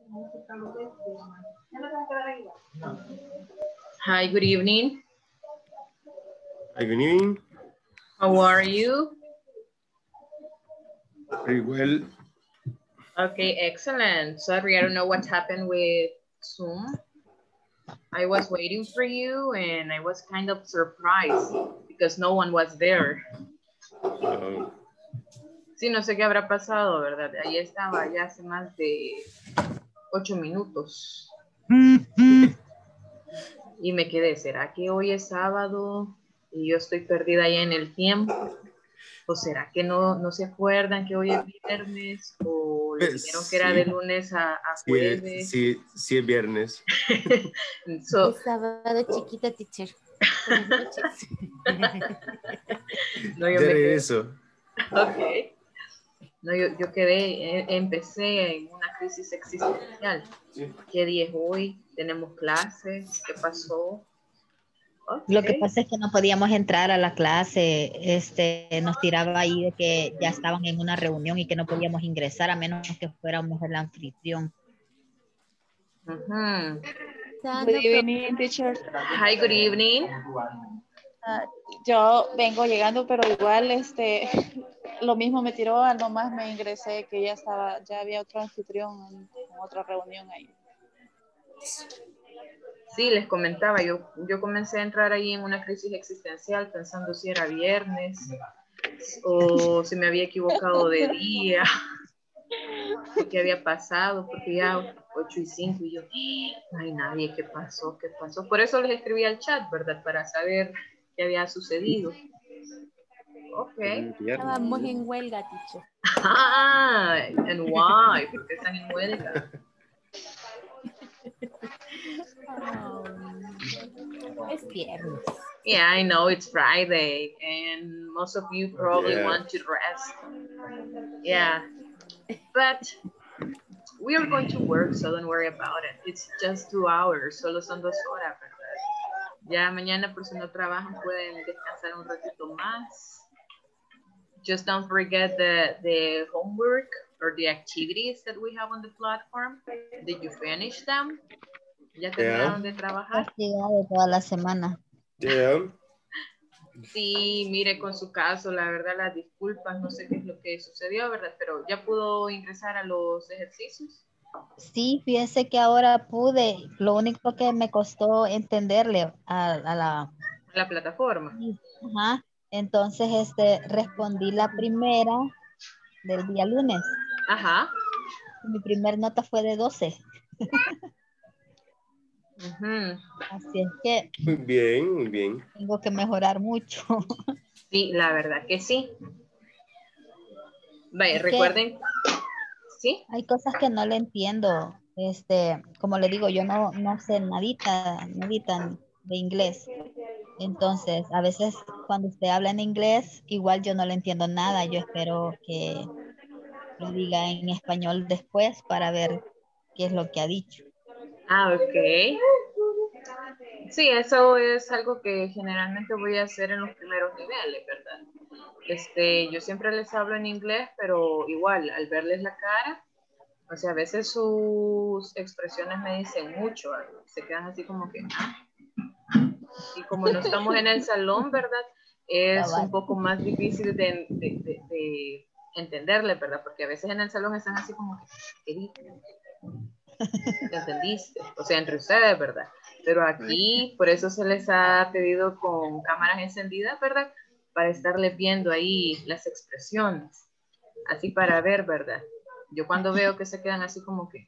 Hi, good evening. Hi, good evening. How are you? Very well. Okay, excellent. Sorry, I don't know what happened with Zoom. I was waiting for you and I was kind of surprised because no one was there. Sí, no sé qué habrá pasado, ¿verdad? Ahí estaba ya hace más de 8 minutos. Y me quedé, ¿será que hoy es sábado y yo estoy perdida ahí en el tiempo? ¿O será que no se acuerdan que hoy es viernes? ¿O le dijeron que era de lunes a jueves? Sí, es viernes. Es sábado, chiquita, teacher. Buenas noches. No, yo De me regreso. Ok. No, yo quedé, empecé en una crisis existencial. Sí. ¿Qué día es hoy? ¿Tenemos clases? ¿Qué pasó? Lo que pasa es que no podíamos entrar a la clase, nos tiraba ahí de que ya estaban en una reunión y que no podíamos ingresar a menos que fuéramos el anfitrión. Good evening, teacher. Hi, good evening. Yo vengo llegando, pero igual lo mismo me tiró, nomás me ingresé que ya había otro anfitrión en otra reunión ahí. Sí, les comentaba, yo comencé a entrar ahí en una crisis existencial pensando si era viernes o si me había equivocado de día, o qué había pasado, porque ya 8:05 y yo, no hay nadie, ¿qué pasó? ¿Qué pasó? Por eso les escribí al chat, ¿verdad? Para saber qué había sucedido. Ok. Estábamos en huelga, teacher. Ah, and why? ¿Por qué están en huelga? Es viernes. Yeah, I know it's Friday and most of you probably want to rest. Yeah, but we are going to work, so don't worry about it. It's just 2 hours, solo son 2 horas, ¿verdad? Ya mañana por si no trabajan pueden descansar un ratito más. Just don't forget the homework or the activities that we have on the platform. Did you finish them? ¿Ya terminaron de trabajar? Has llegado toda la semana. Yeah. Sí, mire, con su caso, la verdad, las disculpas, no sé qué es lo que sucedió, ¿verdad? Pero ¿ya pudo ingresar a los ejercicios? Sí, fíjese que ahora pude. Lo único que me costó entenderle a la plataforma. Ajá. Entonces, respondí la primera del día lunes. Ajá. Mi primer nota fue de 12. Así es que Muy bien, muy bien. tengo que mejorar mucho. Sí, la verdad que sí. Vaya, recuerden. ¿Sí? Hay cosas que no le entiendo. Como le digo, yo no sé nadita de inglés. Entonces, a veces cuando usted habla en inglés, igual yo no le entiendo nada. Yo espero que lo diga en español después para ver qué es lo que ha dicho. Ah, ok. Sí, eso es algo que generalmente voy a hacer en los primeros niveles, ¿verdad? Yo siempre les hablo en inglés, pero igual, al verles la cara, o sea, a veces sus expresiones me dicen mucho, se quedan así como que, y como no estamos en el salón, ¿verdad? Es un poco más difícil de entenderle, ¿verdad? Porque a veces en el salón están así como que, ¿qué dije? ¿Te entendiste? O sea, entre ustedes, ¿verdad? Pero aquí, por eso se les ha pedido con cámaras encendidas, ¿verdad? Para estarle viendo ahí las expresiones, así para ver, ¿verdad? Yo cuando veo que se quedan así como que,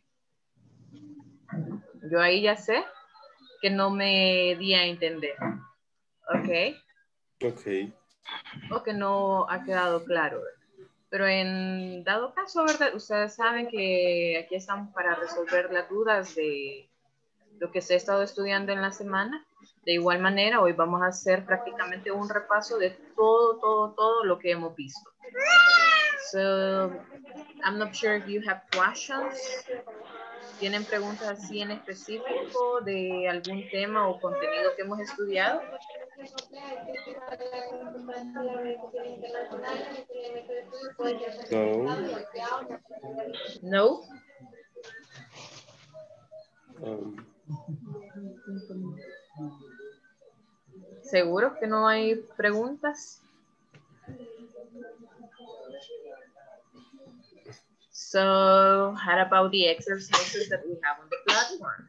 yo ahí ya sé que no me di a entender, ¿ok? Ok. O que no ha quedado claro, ¿verdad? Pero en dado caso, ¿verdad? Ustedes saben que aquí estamos para resolver las dudas de lo que se ha estado estudiando en la semana. De igual manera, hoy vamos a hacer prácticamente un repaso de todo lo que hemos visto. So, I'm not sure if you have questions. ¿Tienen preguntas así en específico de algún tema o contenido que hemos estudiado? No. No. Um, ¿Seguro que no hay preguntas? So, how about the exercises that we have on the platform?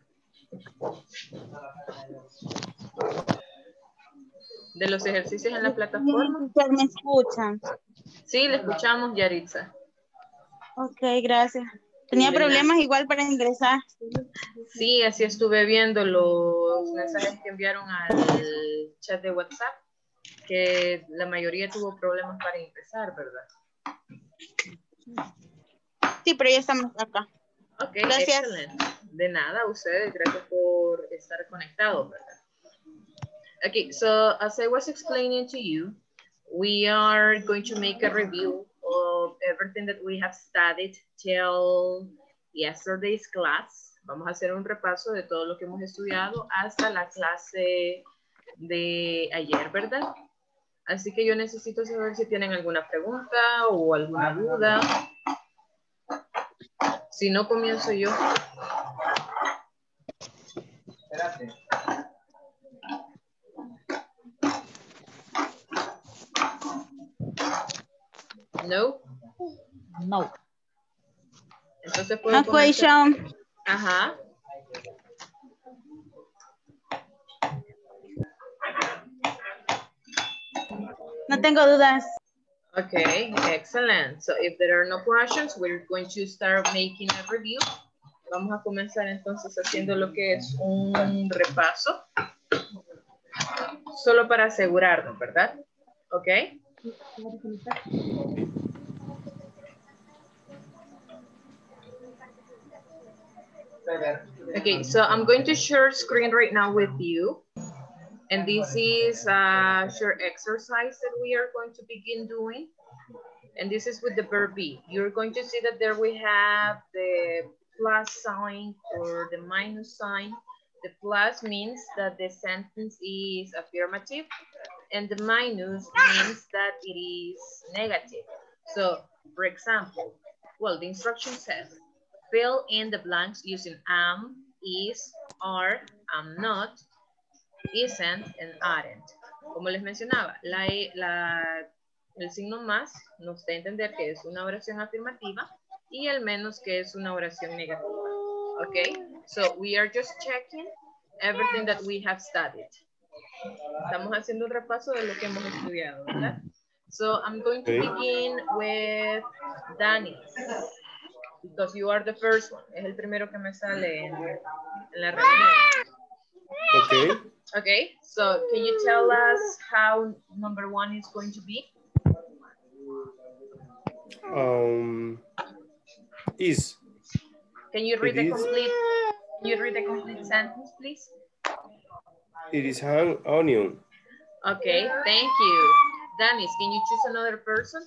De los ejercicios en la plataforma. ¿Me escuchan? Sí, le escuchamos, Yaritza. Ok, gracias. Tenía problemas igual para ingresar. Sí, así estuve viendo los mensajes que enviaron al chat de WhatsApp, que la mayoría tuvo problemas para ingresar, ¿verdad? Sí, pero ya estamos acá. Ok, Gracias. excelente. De nada, ustedes, gracias por estar conectados, ¿verdad? Okay, so as I was explaining to you, we are going to make a review of everything that we have studied till yesterday's class. Vamos a hacer un repaso de todo lo que hemos estudiado hasta la clase de ayer, ¿verdad? Así que yo necesito saber si tienen alguna pregunta o alguna duda. Si no, comienzo yo. Espérate. No. No. Entonces puedo A comenzar. question. Ajá. No tengo dudas. Okay, excellent. So if there are no questions, we're going to start making a review. Vamos a comenzar entonces haciendo lo que es un repaso. Solo para asegurarnos, ¿verdad? Okay. Okay, so I'm going to share screen right now with you. And this is a short exercise that we are going to begin doing. And this is with the verb be. You're going to see that there we have the plus sign or the minus sign. The plus means that the sentence is affirmative. And the minus means that it is negative. So, for example, well, the instruction says, fill in the blanks using am, is, are, am not, isn't, and aren't. Como les mencionaba, el signo más nos da a entender que es una oración afirmativa y el menos que es una oración negativa. Okay, so we are just checking everything that we have studied. Estamos haciendo un repaso de lo que hemos estudiado, ¿verdad? So I'm going to begin with Danny, because you are the first one. Es el primero que me sale en la reunión. okay. Okay, so can you tell us how number one is going to be? Is. Can you read It the complete sentence, please? It is an onion. Okay, thank you. Danis, can you choose another person?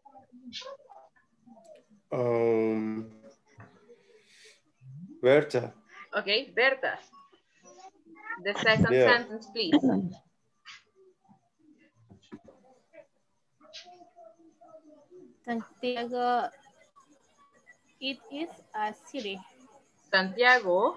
Berta. Okay, Berta. The second sentence, please. Santiago, it is a city. Santiago.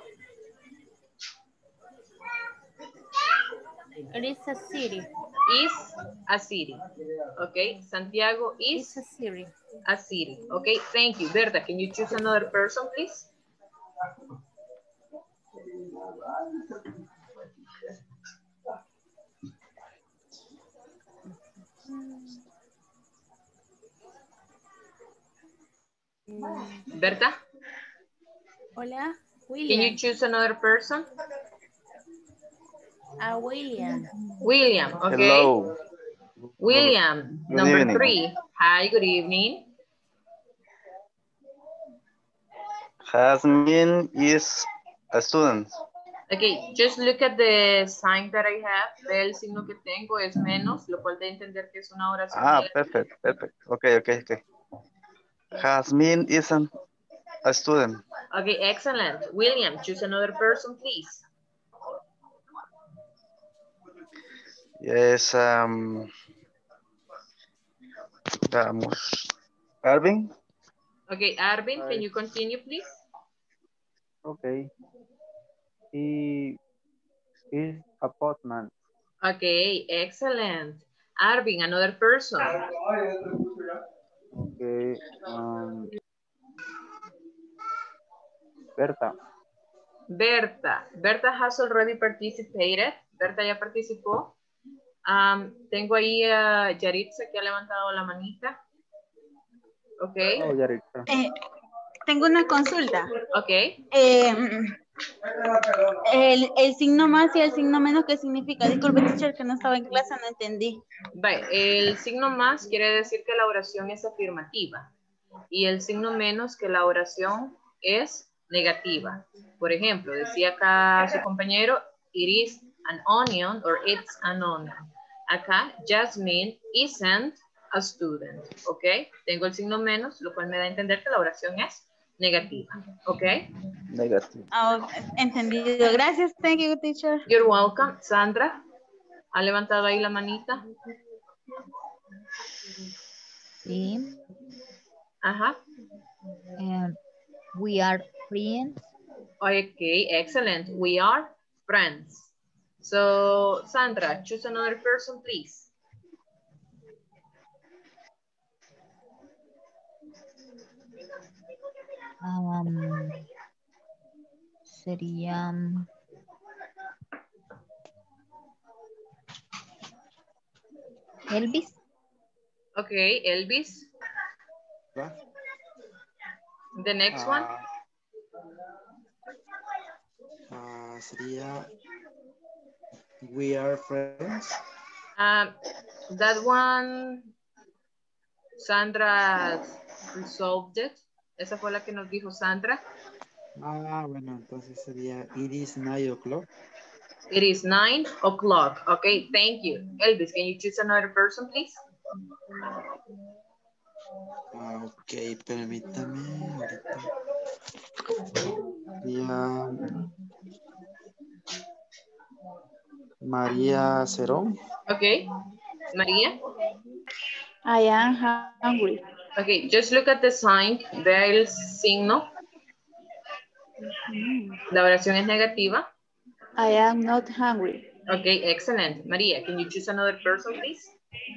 It is a city. Is a city. Okay, Santiago is a city. A city. Okay, thank you. Berta, can you choose another person, please? Berta? Hola, William. Can you choose another person? William. William, okay. Hello. William, Good number evening. 3. Hi, good evening. Jasmine is a student. Okay, just look at the sign that I have. Ve el signo que tengo es menos, lo cual da a entender que es una oración. Perfect. Okay. Jasmine isn't a student. Okay, excellent. William, choose another person, please. Yes, Arvin? Okay, Arvin, can you continue, please? Okay. He is a postman. Okay, excellent. Arvin, another person. Okay. Berta. Berta has already participated. Berta ya participó. Tengo ahí a Yaritza que ha levantado la manita. Ok. Oh, Yaritza. Tengo una consulta. Ok. El signo más y el signo menos, ¿qué significa? Disculpe, teacher, que no estaba en clase, no entendí. El signo más quiere decir que la oración es afirmativa. Y el signo menos que la oración es negativa. Por ejemplo, decía acá su compañero, it is an onion or it's an onion. Acá, Jasmine isn't a student. ¿Ok? Tengo el signo menos, lo cual me da a entender que la oración es negativa. ¿Ok? Negativo. Entendido. Gracias. Thank you, teacher. You're welcome. Sandra, ¿ha levantado ahí la manita? Sí. Ajá. We are friends. Okay, excellent. We are friends. So, Sandra, choose another person, please. Sería Elvis. Okay, Elvis. The next one. Sería we are friends. That one, Sandra resolved it. Esa fue la que nos dijo Sandra. Bueno, entonces sería it is 9 o'clock. It is 9 o'clock. Okay, thank you. Elvis, can you choose another person, please? Ok, permítame ahorita. Sería María Cerón. Okay, María. I am hungry. Okay, just look at the sign. Vea el signo. La oración es negativa. I am not hungry. Okay, excellent. María, can you choose another person, please?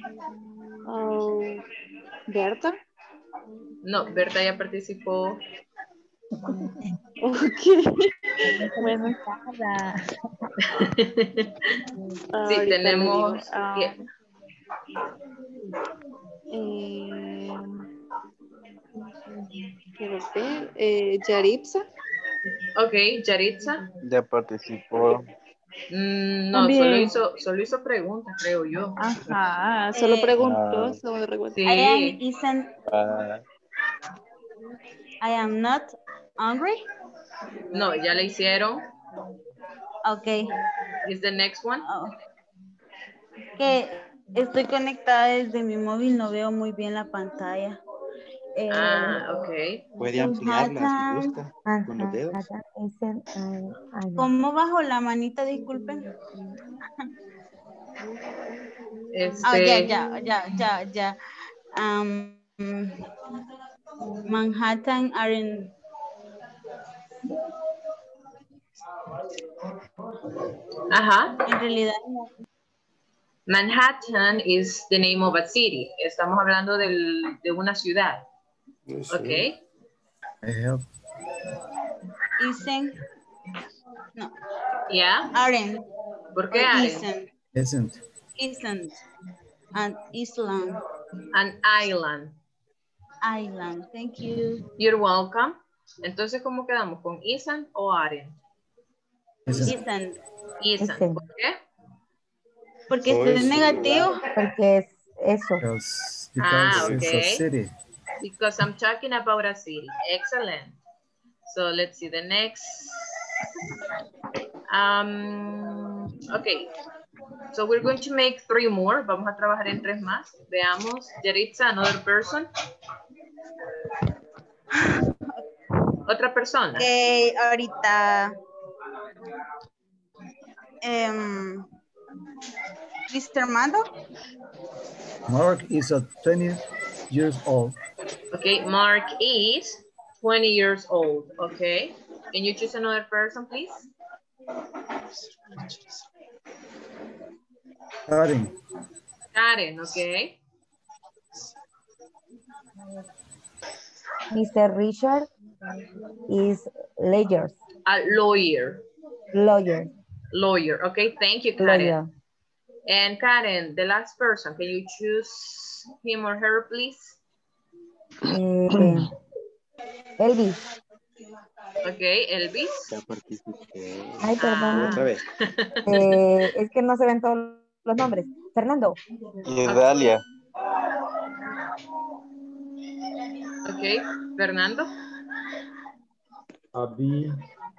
Oh, Berta. No, Berta ya participó. Ok. Bueno. Sí, tenemos... Quiero ver. Yaritza. Ok, Yaritza. Ya participó. No, solo hizo preguntas, creo yo. Ajá, solo preguntó. Sí. I am not hungry. No, ya le hicieron. Ok. Is the next one? Que estoy conectada desde mi móvil, no veo muy bien la pantalla. Ok. Puede ampliarla si gusta con los dedos. ¿Cómo bajo la manita? Disculpen. Ya. Manhattan aren't. Ajá. En realidad. Manhattan is the name of a city. Estamos hablando de una ciudad. Ok. Isn't. No. Yeah. Aren't. ¿Por qué aren't? Isn't. An island. An island. Island. Thank you. You're welcome. Entonces, ¿cómo quedamos? ¿Con isn't o aren't? Isn't. Isn't. ¿Por qué? Porque es negativo. Porque es eso. Because it's a city. Because I'm talking about a city. Excellent. So let's see the next. Okay. So we're going to make 3 more. Vamos a trabajar en 3 más. Veamos. Yaritza, another person. Otra persona. Ahorita. Mr. Mando. Mark is 20 years old. Okay, Mark is 20 years old. Okay. Can you choose another person, please? Karen. Karen, okay. Mr. Richard is lawyer. A lawyer. Lawyer. Lawyer. Okay, thank you, Karen. Lawyer. And Karen, the last person, can you choose him or her, please? Elvis. Okay, Elvis. Ya participé. Ay, perdón. Otra vez. Es que no se ven todos los nombres. Fernando. Idalia. Okay, Fernando. Abi.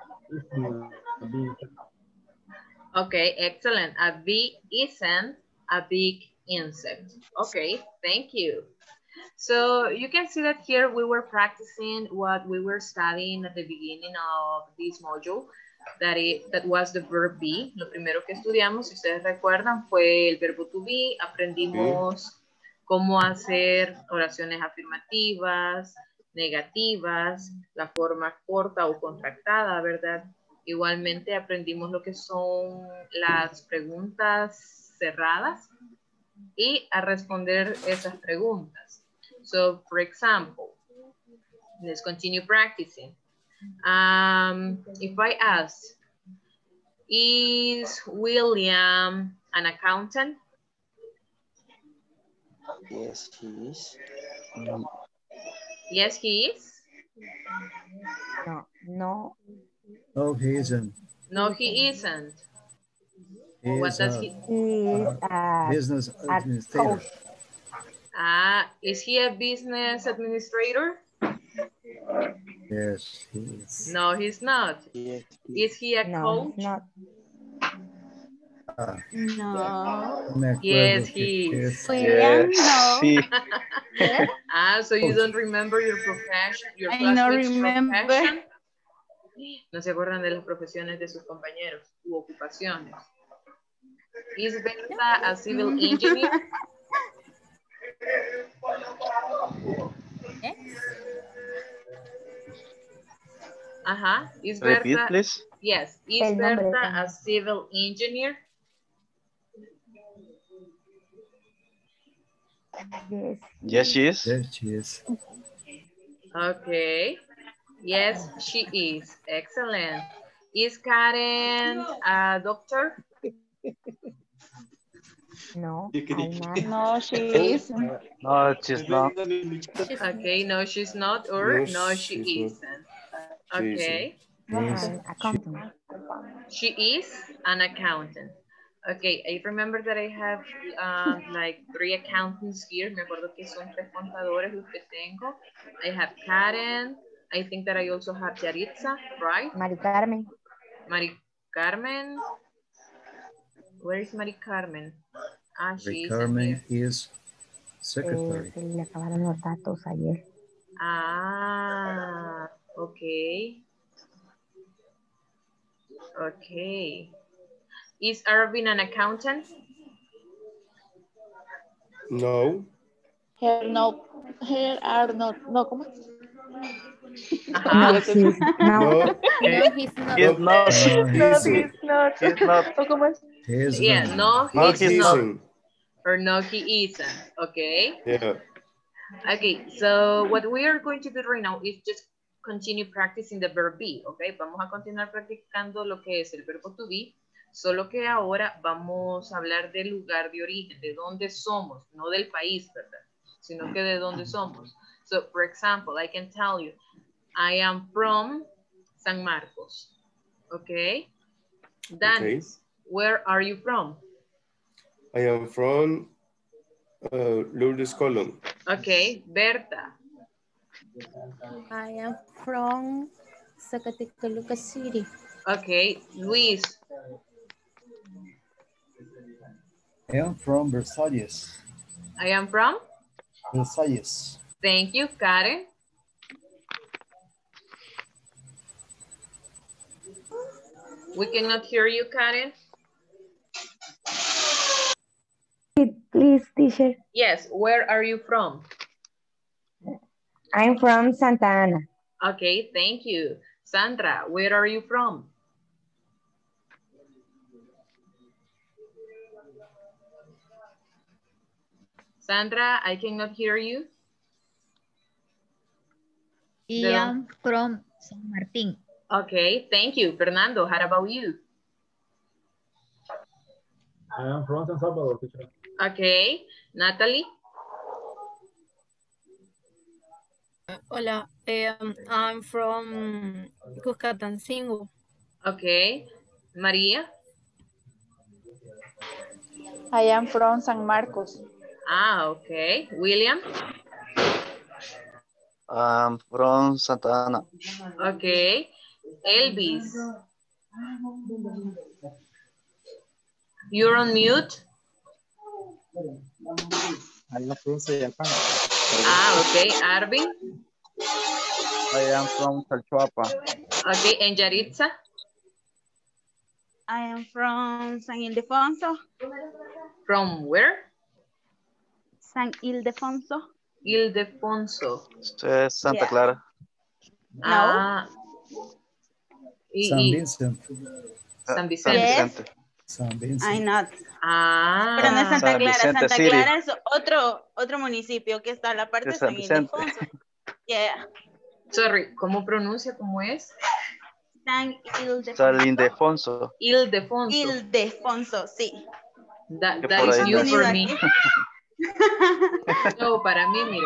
Okay, excellent. A bee isn't a big insect. Okay, thank you. So you can see that here we were practicing what we were studying at the beginning of this module. That was the verb be. Lo primero que estudiamos, si ustedes recuerdan, fue el verbo to be. Aprendimos cómo hacer oraciones afirmativas, negativas, la forma corta o contractada, ¿verdad? Igualmente aprendimos lo que son las preguntas cerradas y a responder esas preguntas. So, for example, let's continue practicing. If I ask, is William an accountant? Yes, he is. Yes, he is. No. No, he isn't. No, he isn't. He What is does a he? He is a business administrator. coach. Is he a business administrator? Yes, he is. No, he's not. Yes, Is he a No, coach? he's not. No. Me acuerdo Yes, que he is. es- William, no. Sí. So you don't remember your profession, your I don't classmates' remember. profession? No se acuerdan de las profesiones de sus compañeros u ocupaciones. Is Berta a civil engineer? Is Repeat, Berta? please. Yes. Is El nombre. Berta a civil engineer? Yes. Yes, she is. Yes, she is. Okay. Yes, she is. Excellent. Is Karen a doctor? No. No, she isn't. No, she's not. Okay, no, she's not, or No, no, she she's isn't. She Okay. An accountant. She is an accountant. Okay, I remember that I have like 3 accountants here. Me acuerdo que son 3 contadores los que tengo. I have Karen. I think that I also have Yaritza, right? Mari Carmen. Mari Carmen. Where is Mari Carmen? She is Carmen here. is secretary. Se le acabaron los datos ayer. Okay. Okay. Is Arvin an accountant? No. Here are not. No, ¿cómo? No, he's not. No. No, he's not. He's not. He's not. He's not. ¿O cómo es? He is Yeah, not. no, he's he not. isn't. Or no, he isn't. Okay. Yeah. Okay, so what we are going to do right now is just continue practicing the verb be, okay? Vamos a continuar practicando lo que es el verbo to be, solo que ahora vamos a hablar del lugar de origen, de dónde somos, no del país, ¿verdad? Sino que de dónde somos. So, for example, I can tell you, I am from San Marcos, okay? Danis, where are you from? I am from Lourdes Colón. Okay, Berta. I am from Zacatecoluca City. Okay, Luis. I am from Versalles. I am from? Versalles. Thank you, Karen. We cannot hear you, Karen. Please, teacher. Yes, where are you from? I'm from Santa Ana. Okay, thank you. Sandra, where are you from? Sandra, I cannot hear you. I am from San Martín. Okay, thank you. Fernando, how about you? I am from San Salvador, teacher. Okay, Natalie? Hola, I'm from Cuscatancingo. Okay, Maria? I am from San Marcos. Ah, okay. William? I'm from Santa Ana. Okay. Elvis? You're on mute? I am from Soyapango. Ah, okay. Arvin? I am from Chalchuapa. Okay, and Yaritza? I am from San Ildefonso. From where? San Ildefonso. Ildefonso. Usted es Santa Yeah. Clara. Ah. San Vincent. San Vicente. Yes. San Vincent. I not. Ah. Pero no es Santa San Clara. Vicente Santa City. Clara es otro municipio que está a la parte De de San San Vicente. Ildefonso. Yeah. Sorry, ¿cómo pronuncia? ¿Cómo es? San Ildefonso. San Ildefonso. Ildefonso. Ildefonso, sí. That Que por is ahí new no. for me. No, para mí, mire.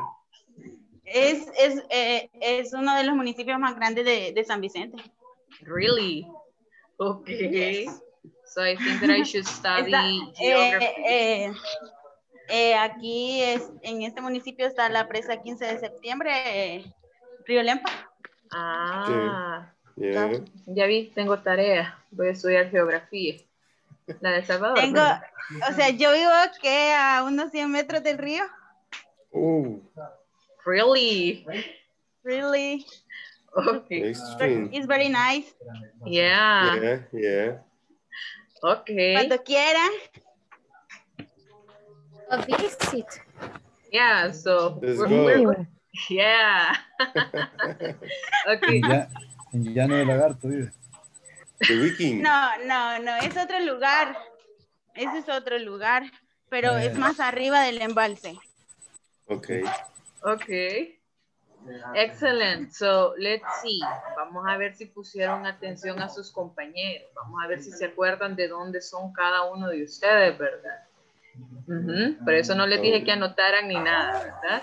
Es uno de los municipios más grandes de San Vicente. Really? Okay. Yes. So I think that I should study geography. Aquí en este municipio está la presa 15 de septiembre, Río Lempa. Ah. Yeah. Ya vi, tengo tarea. Voy a estudiar geografía. La de Salvador. O sea, yo vivo que a unos 100 metros del río. Oh, Really? Really? Okay. extreme. It's very nice. Yeah. Yeah, yeah. Okay. Cuando quieran. A visit. Yeah, so Let's we're go. yeah. Okay. En Llano de Lagarto vive. The Viking. No, es otro lugar. Ese es otro lugar, pero es más arriba del embalse. Okay. Okay. Excellent. So, let's see. Vamos a ver si pusieron atención a sus compañeros. Vamos a ver si se acuerdan de dónde son cada uno de ustedes, ¿verdad? Por eso no les dije que anotaran ni nada, ¿verdad?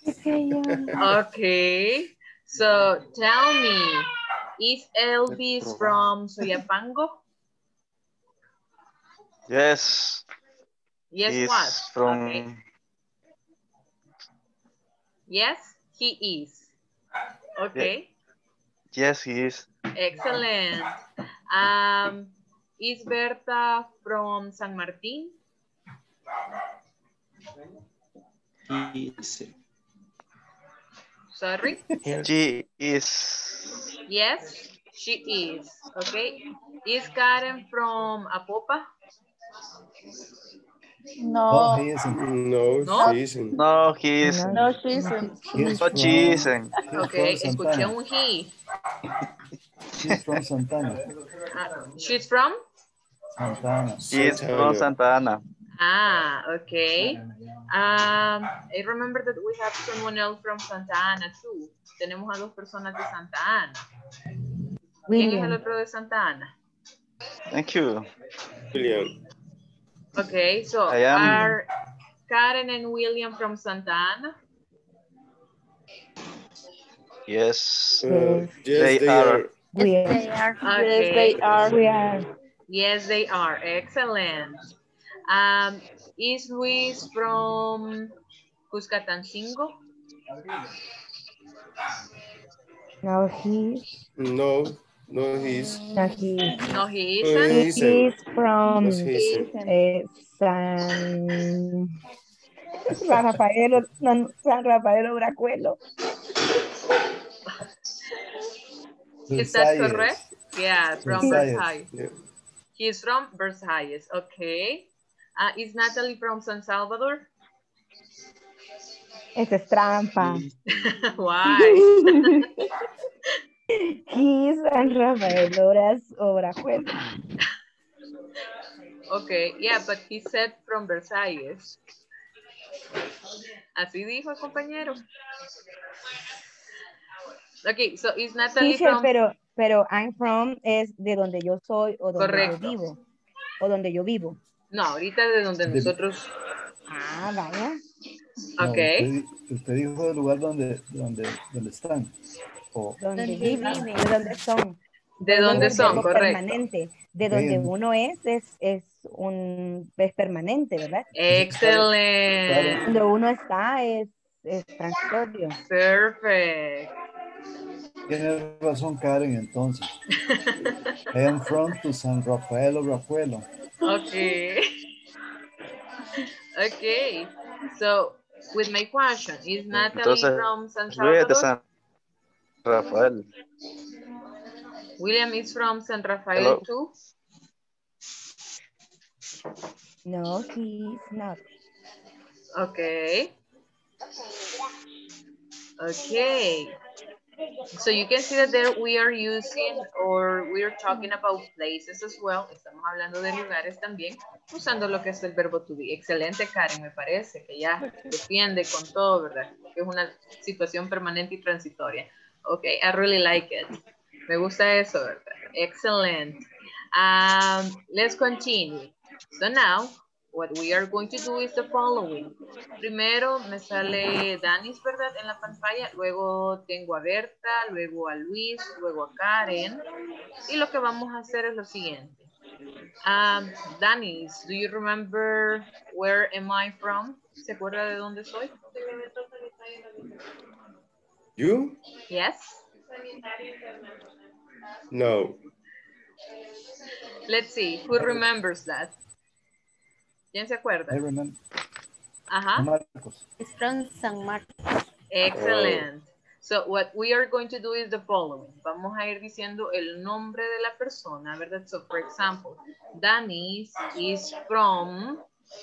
Okay. So, tell me, is Elvis from Soyapango? Yes. Yes, He's what? from Okay. Yes, he is. Okay. Yes, he is. Excellent. Is Berta from San Martín? Sorry? She is. Yes, she is. Okay. Is Karen from Apopa? No, No, he isn't. No, No? she isn't. No, he is. no, she isn't. He's No, she isn't. Okay, from escuché Santana. un he. She's from Santana. She's from? Santana. He's from Santa Ana. Ah, okay. I remember that we have someone else from Santa Ana too. Tenemos a dos personas de Santa Ana. ¿Quién es el otro de Santa Ana? Thank you. William. Okay, so I am. are Karen and William from Santa Ana? Yes. Yes, They they are. are. Yes, they are. Okay. Yes, they are. We are. Yes, they are. Excellent. Is Luis from Cuscatancingo? No, he. No, no, he's. No, he. No, he No, isn't. he isn't. He's from No, he isn't. San Rafael, no, San Rafael Obracuelo. Is that Versailles. correct? Yeah, from Versailles. Versailles. Yeah. He's from Versailles. Okay. Is Natalie from San Salvador? Esa es trampa. Why? He's San Rafael Obracuelo. Okay, yeah, but he said from Versailles. Así dijo el compañero. Okay, so is Natalie Teacher, from... pero I'm from es de donde yo soy o donde Correcto. yo vivo. O donde yo vivo. No, ahorita de donde nosotros... Ah, vaya. No, Ok. usted dijo del lugar donde están. O, Donde Donde viven, viven. de donde son. De Podemos donde usar son, verbo correcto. permanente. De Ok, donde uno es permanente, ¿verdad? Excelente. Donde uno está es transitorio. Perfect. tiene razón Karen entonces. I am from to San Rafael Rafaelo. Okay. Okay. So, with my question, is Natalie Entonces, from San Luis es de Salvador? San Rafael. William is from San Rafael Hello. too? No, he's not. Okay. Okay. So you can see that there we are using or we are talking about places as well. Estamos hablando de lugares también, usando lo que es el verbo to be. Excelente, Karen, me parece que ya defiende con todo, ¿verdad? Que es una situación permanente y transitoria. Okay, I really like it. Me gusta eso, ¿verdad? Excellent. Let's continue. So now, what we are going to do is the following. Primero me sale Danis, ¿verdad? En la pantalla. Luego tengo a Berta, luego a Luis, luego a Karen. Y lo que vamos a hacer es lo siguiente. Danis, do you remember where am I from? ¿Se acuerda de dónde soy? You? Yes. No. Let's see, who remembers that? ¿Quién se acuerda? I remember. Ajá. Marcos. It's from San Marcos. Excellent. So what we are going to do is the following. Vamos a ir diciendo el nombre de la persona, ¿verdad? So for example, Danis is from,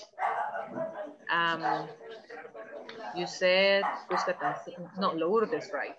you said, no, Lourdes, right?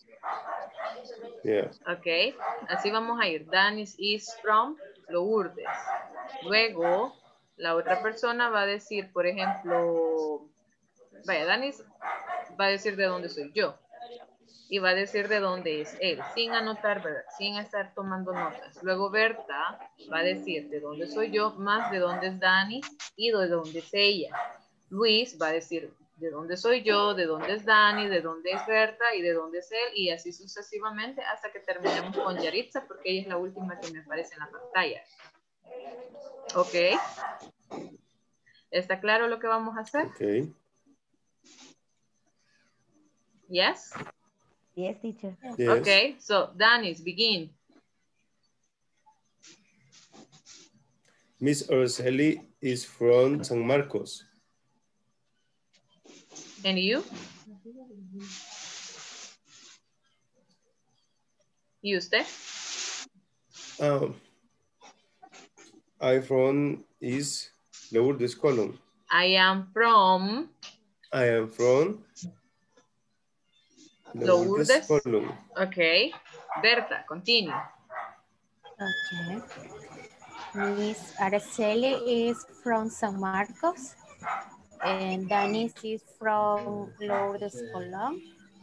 Yeah. Ok, así vamos a ir. Danis is from Lourdes. Luego, la otra persona va a decir, por ejemplo, vaya, Danis va a decir de dónde soy yo. Y va a decir de dónde es él, sin anotar, ¿verdad? Sin estar tomando notas. Luego Berta va a decir de dónde soy yo, más de dónde es Dani y de dónde es ella. Luis va a decir de dónde soy yo, de dónde es Dani, de dónde es Berta y de dónde es él. Y así sucesivamente hasta que terminemos con Yaritza, porque ella es la última que me aparece en la pantalla. ¿Ok? ¿Está claro lo que vamos a hacer? Okay. Yes? Yes, teacher. Yes. Okay, so Danis, begin. Miss Araceli is from San Marcos. And you? ¿Y usted? I from is Lourdes Colón. I am from Lourdes Colón. Okay. Berta, continue. Okay. Miss Araceli is from San Marcos. And Danis is from Lourdes Colón.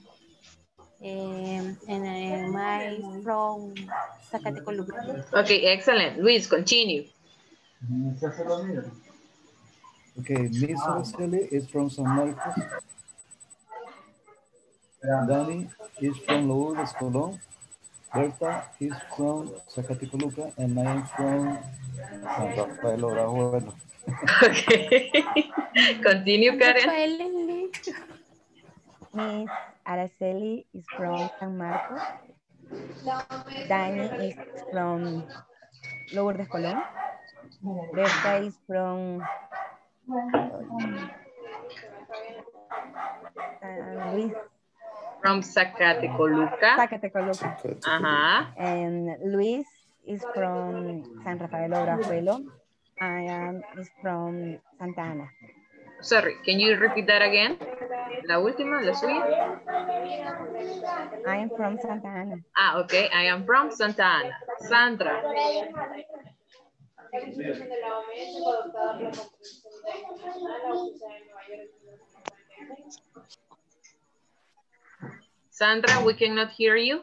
And am I from Zacatecoluca. Okay, excellent. Luis, continue. Okay, Miss Araceli is from San Marcos. Danny is from Lourdes Colón. Berta is from Zacatecoluca, and I am from San Rafael Orajuela. Okay. Continue, Karen. Miss Araceli is from San Marcos. Danny is from Lourdes Colón. Berta is from Luis. From Zacatecoluca. Uh-huh. And Luis is from San Rafael Orajuelo. I am is from Santa Ana. Sorry, can you repeat that again? La última, la suya. I am from Santa Ana. Ah, okay. I am from Santa Ana. Sandra. Sandra, we cannot hear you.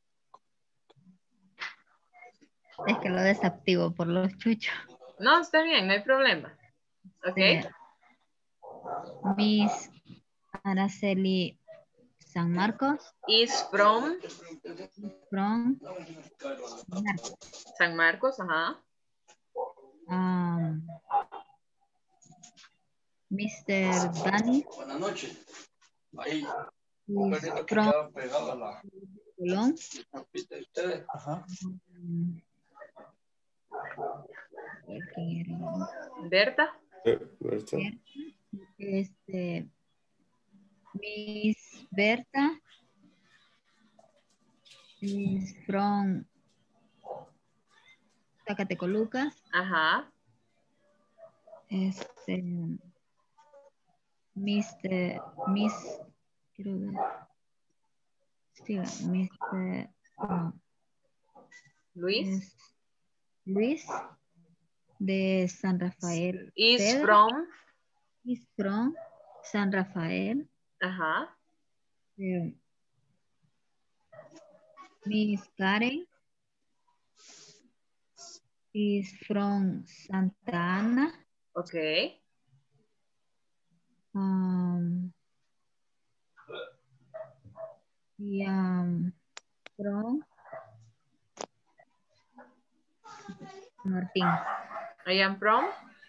Es que lo desactivo por los chuchos. No, está bien, no hay problema. Ok. Miss Araceli San Marcos. Is from San Marcos, ajá. Mr. Danny. Buenas noches. Ahí. From Colón. Ajá. Berta. Miss Berta is from Zacatecoluca. Ajá. Quiero ver. Sí, Mr. Luis. Luis de San Rafael. Is from San Rafael. Ajá. Miss Karen is from Santa Ana. Okay. From Martín. I am from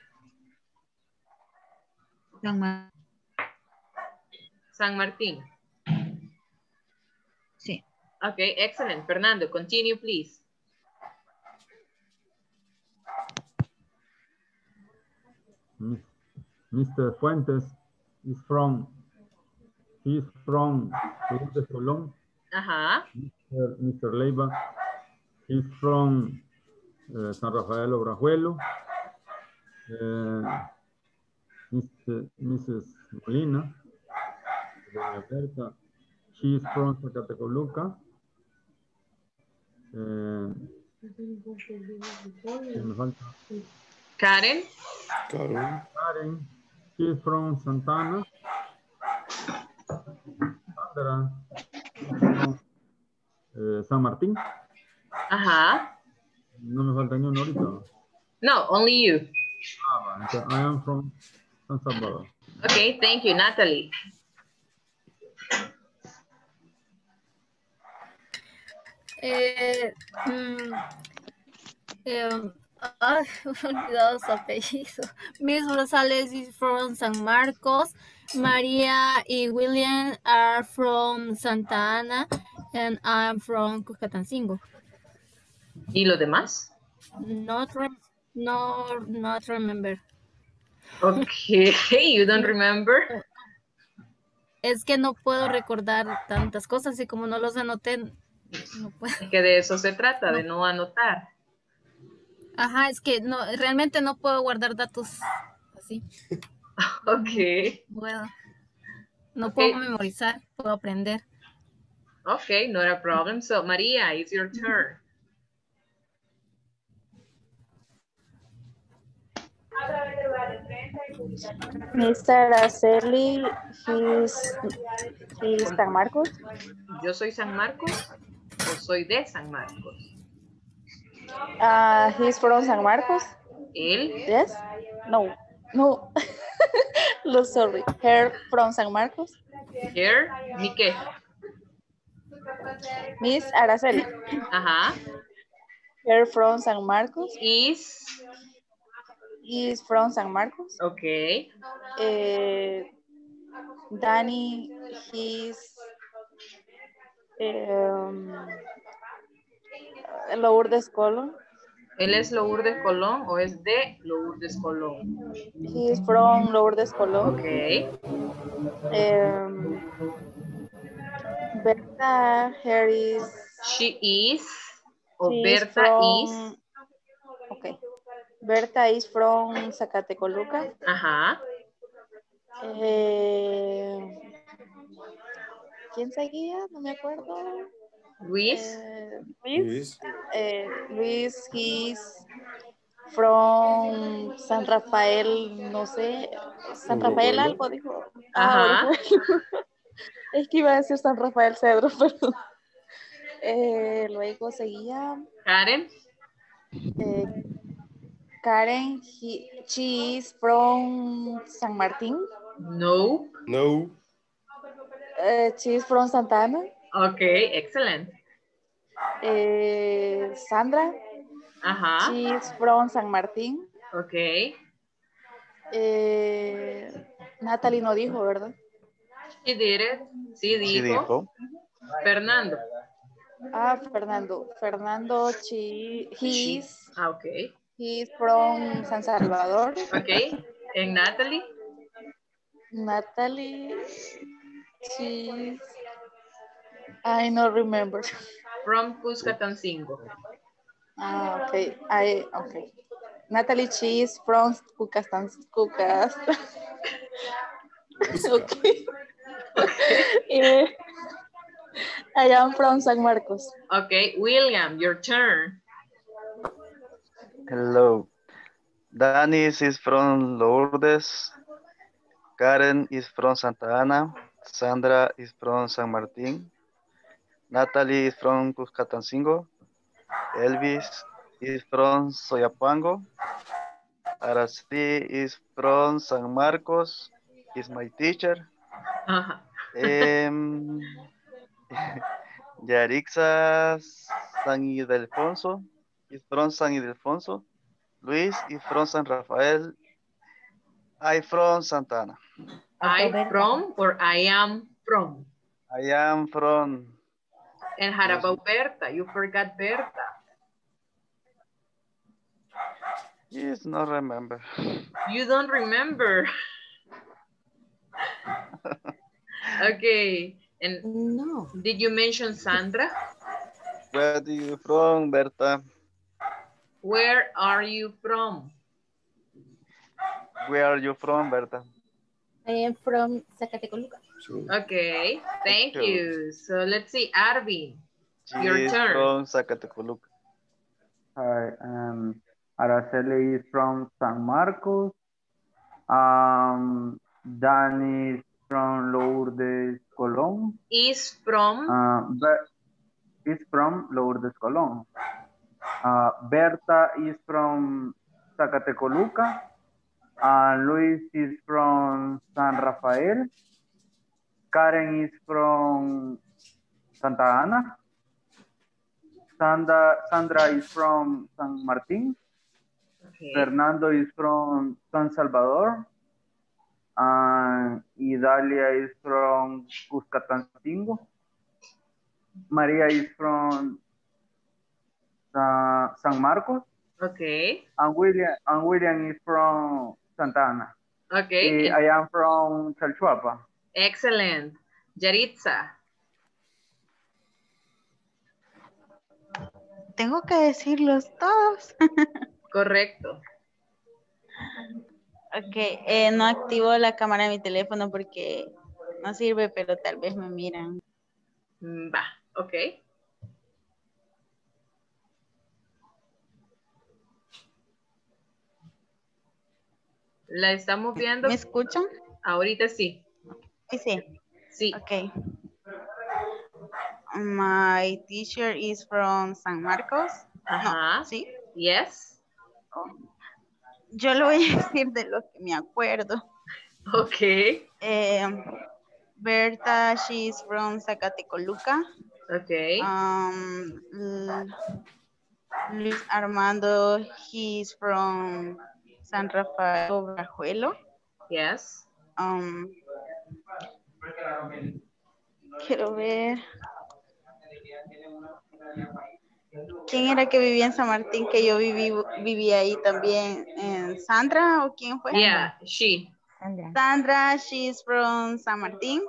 San Martín. Sí. Okay, excellent. Fernando, continue, please. Mr. Fuentes is from Lourdes Colón. Ajá. Mr. Leiva is from San Rafael Obrajuelo. Mrs. Molina, doña Berta, she is from Zacatecoluca. Karen. Karen, she is from Santana. Sandra, from, San Martín. Ajá. No me falta ni uno ahorita. No, only you. So I am from San Salvador. Okay, thank you, Natalie. He olvidado su apellido. Miss Rosales is from San Marcos. Maria y William are from Santa Ana. And I'm from Cuscatancingo. ¿Y los demás? Not remember. Okay, you don't remember? Es que no puedo recordar tantas cosas y como no los anoté, no puedo. Es que de eso se trata, de no anotar. Ajá, es que no, realmente no puedo guardar datos así. Ok. No puedo memorizar, puedo aprender. Okay, not a problem. So, Maria, it's your turn. Mr. Araceli, he's San Marcos. ¿Yo soy San Marcos o soy de San Marcos? He's from San Marcos. ¿Él? Yes? No. Sorry. Her from San Marcos. Her, ¿mi qué? Miss Araceli. Ajá. Her from San Marcos. Is from San Marcos. Okay. Danny, he's Lourdes Colón. ¿Él es Lourdes Colón o es de Lourdes Colón? He is from Lourdes Colón. Okay. Berta, her is... She is, o Berta is. Okay. Berta is from Zacatecoluca. Ajá. ¿Quién seguía? No me acuerdo. Luis. Luis, he's from San Rafael, no sé. San Rafael algo dijo. Ajá. Es que iba a decir San Rafael Cedro, pero luego seguía Karen. Karen, she is from San Martín. No. No. She is from Santa Ana. Okay, excellent. Sandra. Ajá. She is from San Martín. Okay. Natalie no dijo, ¿verdad? She did it. Sí dijo. Fernando. Fernando. Fernando, he is. Okay. He is from San Salvador. Okay. And Natalie? Natalie, she's, I don't remember. From Cuscatancingo. Okay. Okay. Natalie, she is from Cuscatancingo. Okay. I am from San Marcos. Okay, William, your turn. Hello. Danis is from Lourdes. Karen is from Santa Ana. Sandra is from San Martin. Natalie is from Cuscatancingo. Elvis is from Soyapango. Araceli is from San Marcos. Is my teacher. Yarixa San Ildefonso is from San Ildefonso. Luis is from San Rafael. I from Santa Ana. I from or I am from? I am from. And how about Berta? You forgot Berta. Yes, not remember. You don't remember. Okay. And no. Did you mention Sandra? Where are you from, Berta? Where are you from? Where are you from, Berta? I am from Zacatecoluca. Okay, thank you. So let's see, Arvin, your turn. From Zacatecoluca. Hi, Araceli is from San Marcos. Dan is from Lourdes Colón. Is from? Is from Lourdes Colón. Berta is from Zacatecoluca. Luis is from San Rafael. Karen is from Santa Ana. Sandra is from San Martin. Okay. Fernando is from San Salvador. Idalia is from Cuscatancingo. Maria is from San Marcos. Okay. And William is from Santa Ana. Okay. I am from Chalchuapa. Excellent. Yaritza. Tengo que decirlos todos. Correcto. Ok, no activo la cámara de mi teléfono porque no sirve, pero tal vez me miran. Va, ok. La estamos viendo. ¿Me escuchan? Ahorita sí. Sí. Sí. Ok. My teacher is from San Marcos. Ajá. No, ¿sí? Yes. Yo lo voy a decir de lo que me acuerdo. Ok. Berta, she is from Zacatecoluca. Ok. Luis Armando, he is from San Rafael Brajuelo. Yes. Quiero ver. ¿Quién era que vivía en San Martín? Que yo viví ahí también. ¿Sandra o quién fue? Yeah, she. Sandra, she is from San Martín.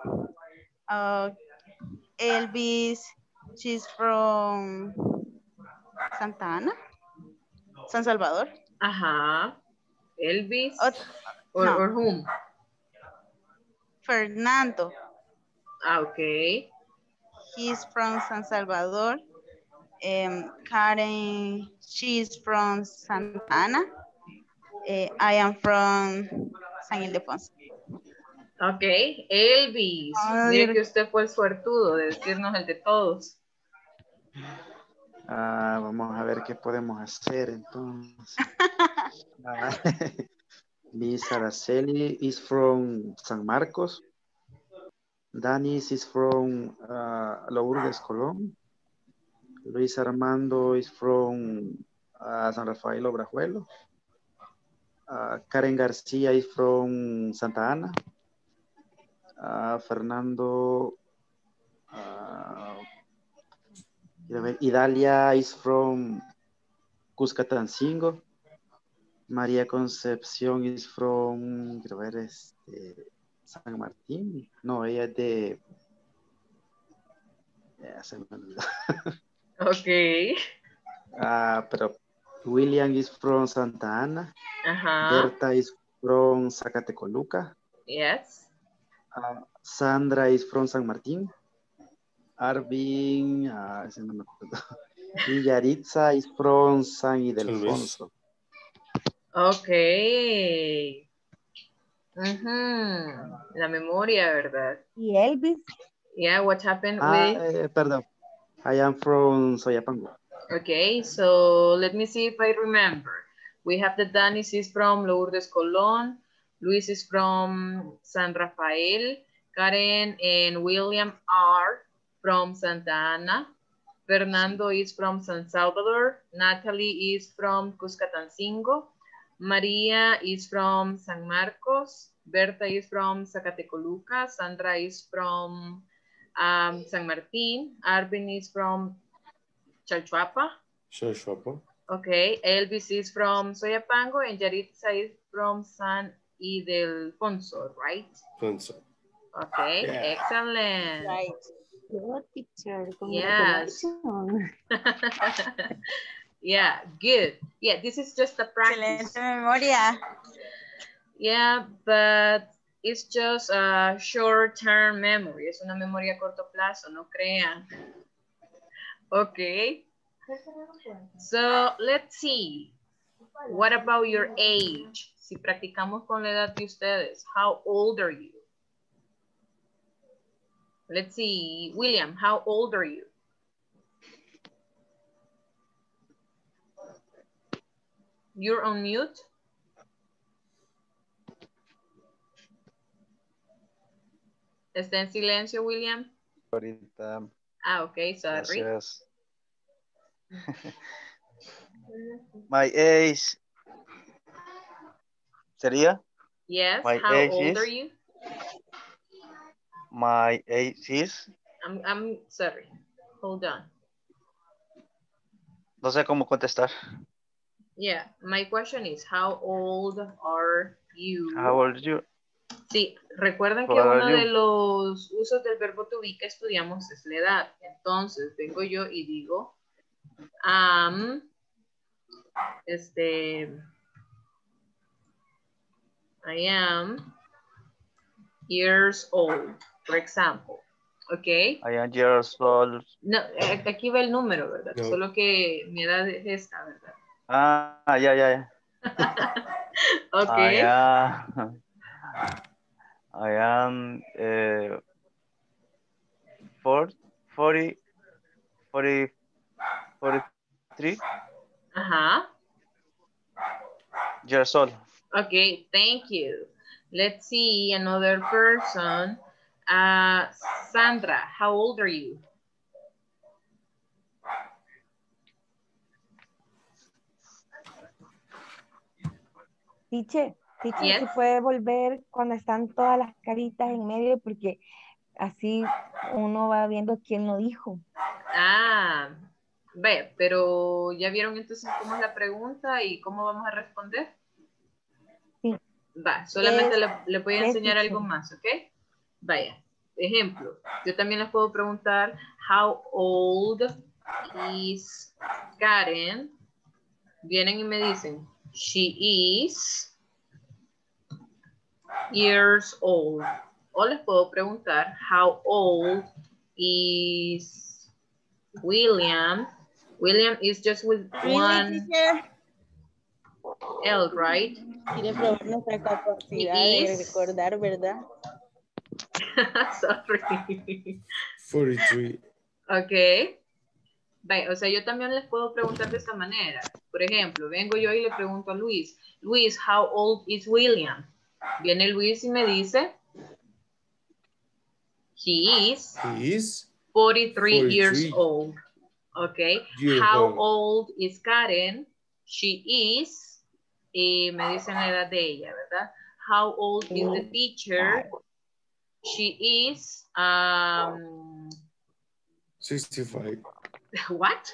Elvis, she's from Santa Ana. San Salvador. Ajá. Elvis. Or whom? Fernando. Okay. He's from San Salvador. Karen, she's from Santa Ana. I am from San Ildefonso. Ok, Elvis. Mire que usted fue el suertudo de decirnos el de todos. Vamos a ver qué podemos hacer entonces. Miss Araceli is from San Marcos. Danis is from Lourdes, Colón. Luis Armando is from San Rafael Obrajuelo. Karen Garcia is from Santa Ana. Fernando Idalia is from Cuscatancingo. María Concepción is from, quiero ver, San Martín. No, ella es de... Ya se me olvidó. Ok. Pero William is from Santa Ana. Ajá. Berta is from Zacatecoluca. Yes. Sandra is from San Martín. Arvin, ese no me acuerdo. Y Yaritza is from San Ildefonso. Ok. La memoria, ¿verdad? ¿Y Elvis? Yeah, what happened with... Perdón. I am from Soyapango. Okay, so let me see if I remember. We have the Danis is from Lourdes Colón. Luis is from San Rafael. Karen and William are from Santa Ana. Fernando is from San Salvador. Natalie is from Cuscatancingo. Maria is from San Marcos. Berta is from Zacatecoluca. Sandra is from San Martín. Arvin is from Chalchuapa. Okay. Elvis is from Soyapango and Yaritza is from San Ildefonso, right? Okay, yeah. Excellent. Right. Good teacher. Yes. Yeah, good. Yeah, this is just a practice. Excelente memoria. Yeah, but it's just a short-term memory. Es una memoria a corto plazo, no crean. Okay. So, let's see. What about your age? Si practicamos con la edad de ustedes, how old are you? Let's see. William, how old are you? You're on mute. ¿Está en silencio, William? Ahorita. Okay, sorry. Gracias. My age sería? Yes, my how age old is, are you? My age is. I'm sorry. Hold on. No sé cómo contestar. Yeah, my question is, how old are you? How old are you? Sí, recuerden que uno de los usos del verbo to be que estudiamos es la edad. Entonces, vengo yo y digo, I am years old, for example. Okay. I am years old. No, aquí va el número, ¿verdad? No. Solo que mi edad es esta, ¿verdad? Ya. Okay. I am 43. Years old. Okay, thank you. Let's see another person. Sandra, how old are you? Teacher, Yes. ¿se puede volver cuando están todas las caritas en medio? Porque así uno va viendo quién lo dijo. Ve, pero ¿ya vieron entonces cómo es la pregunta y cómo vamos a responder? Sí. Va, solamente le voy a enseñar algo más, ¿ok? Vaya, ejemplo, yo también les puedo preguntar, how old is Karen? Vienen y me dicen, she is years old. O les puedo preguntar, how old is William? William is just with one L, right? Quiere probar nuestra capacidad de recordar, ¿verdad? Sorry. 43. Ok. Vaya, o sea, yo también les puedo preguntar de esta manera. Por ejemplo, vengo yo y le pregunto a Luis, Luis, how old is William? Viene Luis y me dice, he is 43 years old. Okay. How old is Karen? She is, y me dicen la edad de ella, ¿verdad? How old is the teacher? She is 65. What?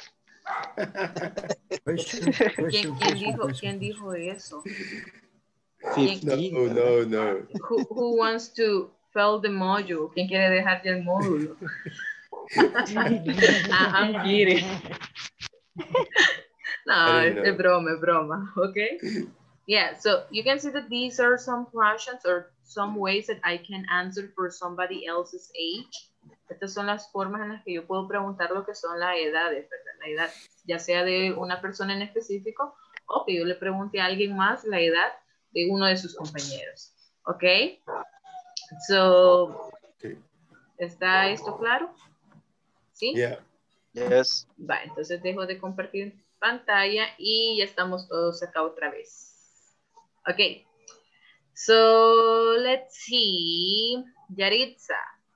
¿Quién dijo eso? 15. No. Who wants to fail the module? ¿Quién quiere dejar ya el módulo? I'm kidding. No, es broma, okay? Yeah, so you can see that these are some questions or some ways that I can answer for somebody else's age. Estas son las formas en las que yo puedo preguntar lo que son las edades, ¿verdad? La edad, ya sea de una persona en específico o que yo le pregunte a alguien más la edad de uno de sus compañeros. ¿Ok? So, ¿está esto claro? ¿Sí? Yeah. Yes. Va, entonces dejo de compartir pantalla y ya estamos todos acá otra vez. Ok. So, let's see. Yaritza.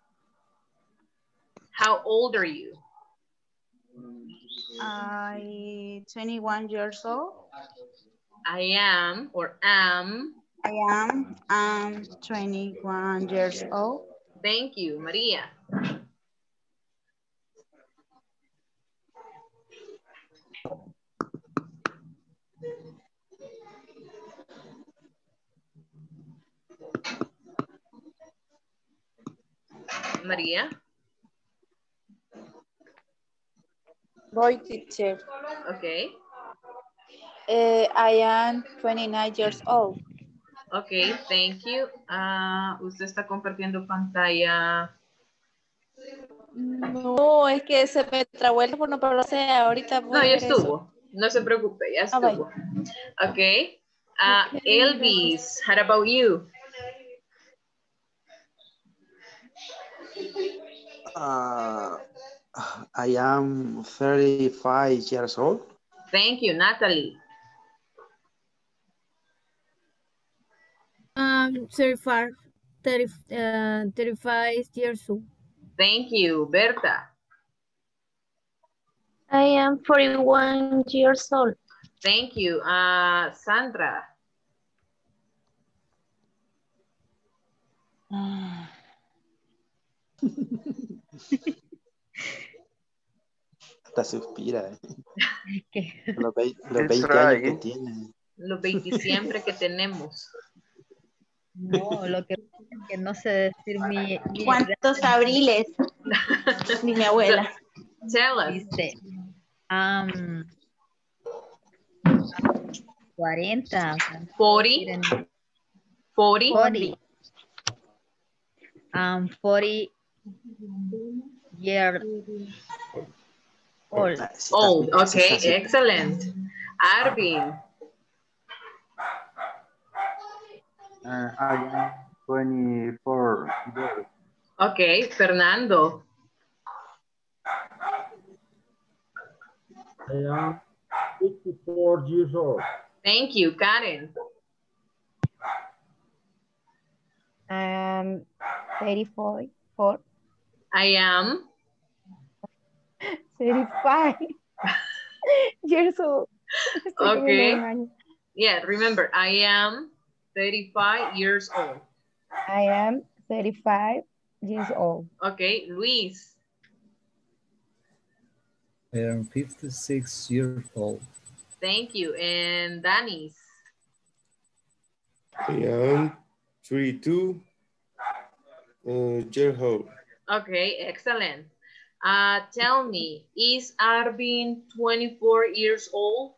How old are you? I'm 21 years old. I am or am. I am 21 years old. Thank you, Maria. Maria. Boy, teacher. Okay. I am 29 years old. Okay, thank you. Usted está compartiendo pantalla. No, es que se me trabó el teléfono, pero no sé, ahorita voy No, a ya ver eso. estuvo. No se preocupe, ya estuvo. Okay. Elvis, how about you? I am 35 years old. Thank you, Natalie. 35 years old. Thank you, Berta. I am 41 years old. Thank you, Sandra. Hasta suspira. Los It's 20 right. años que tiene. Los 20 siempre que tenemos. No, lo que pasa es que no sé decir mi ¿Cuántos abriles? Ni mi abuela. Tell us. Dice, 40. 40. 40. 40 years old. Old, okay, excellent. Arvin. I am 24 years. Okay, Fernando. I am 54 years old. Thank you, Karen. 34. I am 35 years old. Okay. Yeah, remember, I am 35 years old. I am 35 years old. Okay, Luis. I am 56 years old. Thank you. And Danis. I am 32 years old. Okay, excellent. Tell me, is Arvin 24 years old?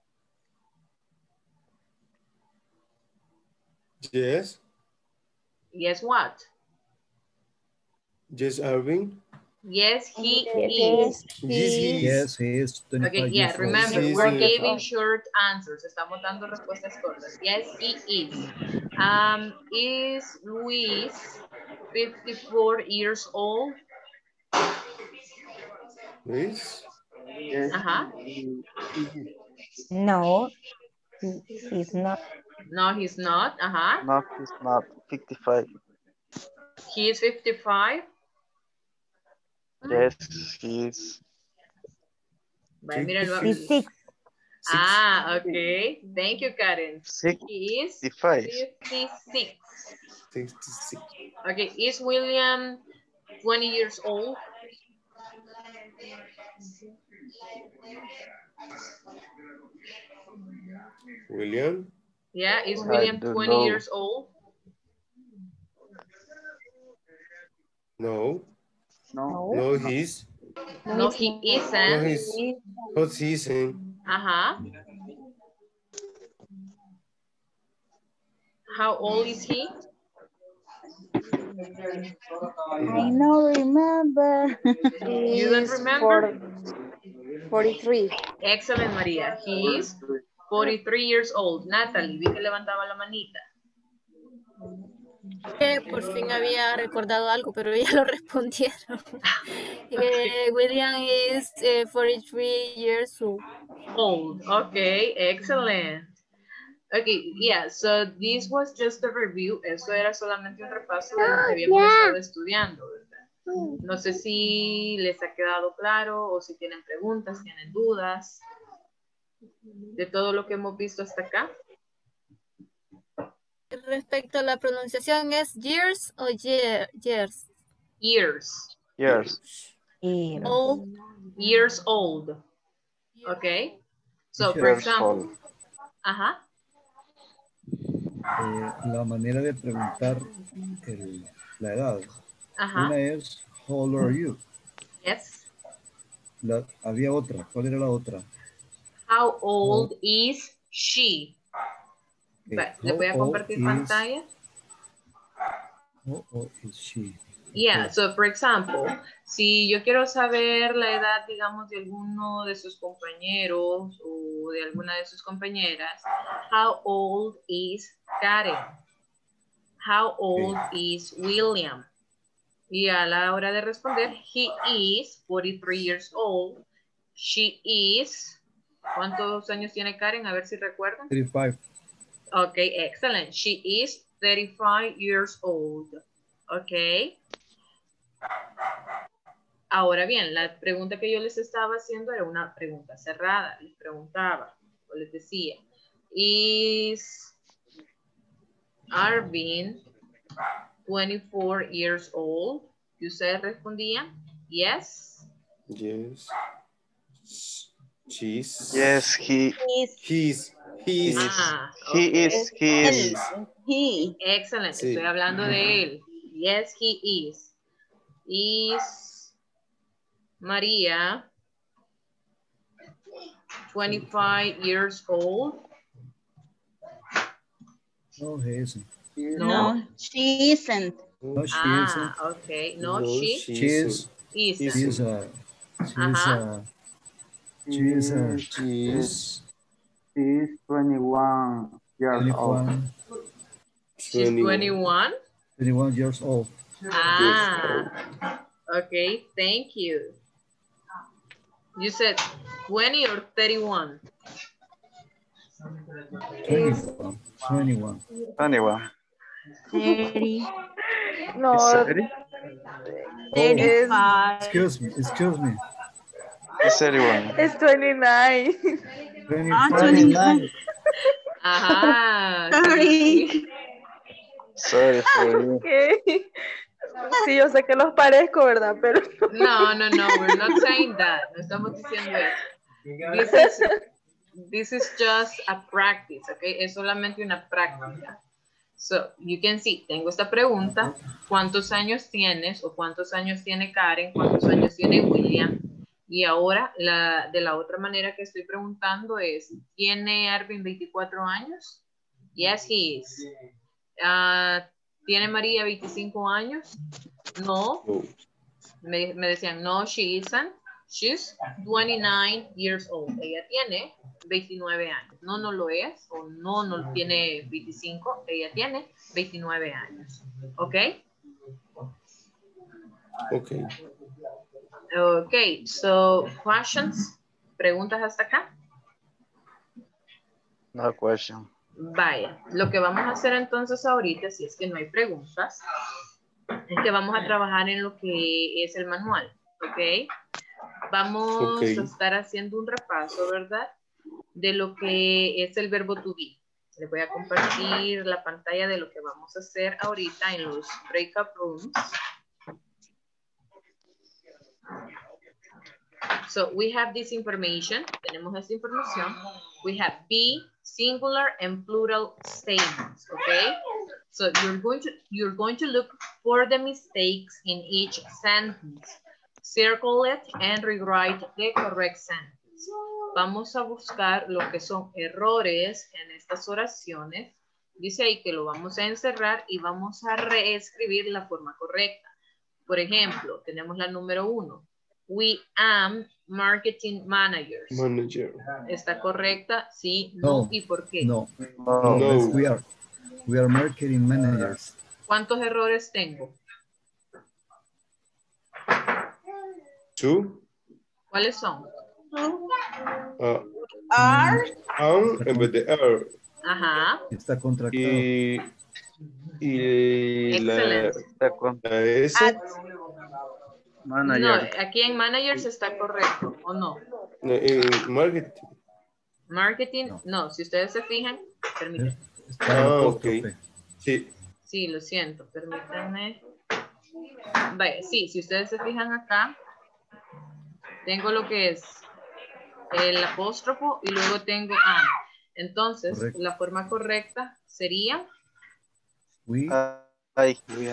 Yes. Yes, what? Yes, Arvin. Yes, he Yes, is. Yes, he is 25 Okay, years yeah, old. remember, Yes, we're yes. giving short answers. Estamos dando respuestas cortas. Yes, he is. Is Luis 54 years old. Luis? Uh-huh. No, he's not. No, he's not. Uh-huh. No, he's not. 55. He is 55. Yes, he's. Mira, 56. Ah, okay. Thank you, Karen. He is 56. 66. Okay, is William 20 years old? William? Yeah, is William 20 years old? No. No. No, he's. No, he isn't. No, he's. But he isn't. Uh-huh. How old is he? I don't remember. You don't remember? 43. Excellent, Maria. He is 43 years old. Natalie, vi que levantaba la manita. Que por fin había recordado algo, pero ya lo respondieron. William is 43 years old. Old. Okay, excellent. Okay, yeah, so this was just a review. Eso era solamente un repaso de lo que habíamos estado estudiando, ¿verdad? No sé si les ha quedado claro o si tienen preguntas, tienen dudas de todo lo que hemos visto hasta acá. Respecto a la pronunciación, ¿es years o years? Years. Years. Old. Years old. Okay. So, for example. Ajá. La manera de preguntar la edad. Ajá. Una es, how old are you? Yes. Había otra. ¿Cuál era la otra? How old is she? Okay. ¿Le voy a compartir pantalla? How old is she? Yeah, Okay. so for example, si yo quiero saber la edad, digamos, de alguno de sus compañeros o de alguna de sus compañeras, how old is Karen? How old is William? Y a la hora de responder, he is 43 years old. She is, ¿cuántos años tiene Karen? A ver si recuerdan. 35. Okay, excellent. She is 35 years old. Okay. Ahora bien, la pregunta que yo les estaba haciendo era una pregunta cerrada. Les preguntaba, o les decía, is Arvin 24 years old? Y ustedes respondían, yes. Yes. She's. Yes, he is. Ah, He is. He. Excellent. Sí. Estoy hablando de él. Yes, he is. Is Maria 25 years old? No, he isn't. No, she isn't. No, she isn't. Okay. No, No, she She is. isn't. She is a. She's 21 years old. 21. She's 21? 21 years old. Ah, okay. Thank you. You said 20 or 31? 21. 21. 21. 30. No, Is 30? 35. Excuse me. Is 31. it's 29. 29. Ajá. Sorry. Sorry for you. Okay. Sí, yo sé que los parezco, ¿verdad? Pero No, we're not saying that. No estamos diciendo eso. This is just a practice, okay? Es solamente una práctica. So, you can see, tengo esta pregunta, ¿cuántos años tienes o cuántos años tiene Karen? ¿Cuántos años tiene William? Y ahora, de la otra manera que estoy preguntando es, ¿tiene Arvin 24 años? Yes, he is. ¿Tiene María 25 años? No. Me decían, no, she isn't. She's 29 years old. Ella tiene 29 años. No lo es. O no tiene 25. Ella tiene 29 años. ¿Ok? Okay. Okay, so questions, preguntas hasta acá. No question. Vaya, lo que vamos a hacer entonces ahorita, si es que no hay preguntas, es que vamos a trabajar en lo que es el manual, ¿ok? Vamos a estar haciendo un repaso, ¿verdad? De lo que es el verbo to be. Les voy a compartir la pantalla de lo que vamos a hacer ahorita en los breakout rooms. So we have this information. Tenemos esta información. We have be, singular, and plural statements. Okay. So you're going to look for the mistakes in each sentence. Circle it and rewrite the correct sentence. Vamos a buscar lo que son errores en estas oraciones. Dice ahí que lo vamos a encerrar y vamos a reescribir la forma correcta. Por ejemplo, tenemos la número 1. We am marketing managers. Manager. ¿Está correcta? Sí, no, ¿y por qué? No. We are marketing managers. ¿Cuántos errores tengo? 2. ¿Cuáles son? Are. En vez de are. Ajá. Está contractado. Y la S. Manager. No, aquí en managers está correcto, ¿o no? En marketing. Marketing, no, si ustedes se fijan, permítanme. Ok. Sí. Sí, lo siento, permítanme. Vaya, sí, si ustedes se fijan acá, tengo lo que es el apóstrofo y luego tengo am. Entonces, correcto. La forma correcta sería... We are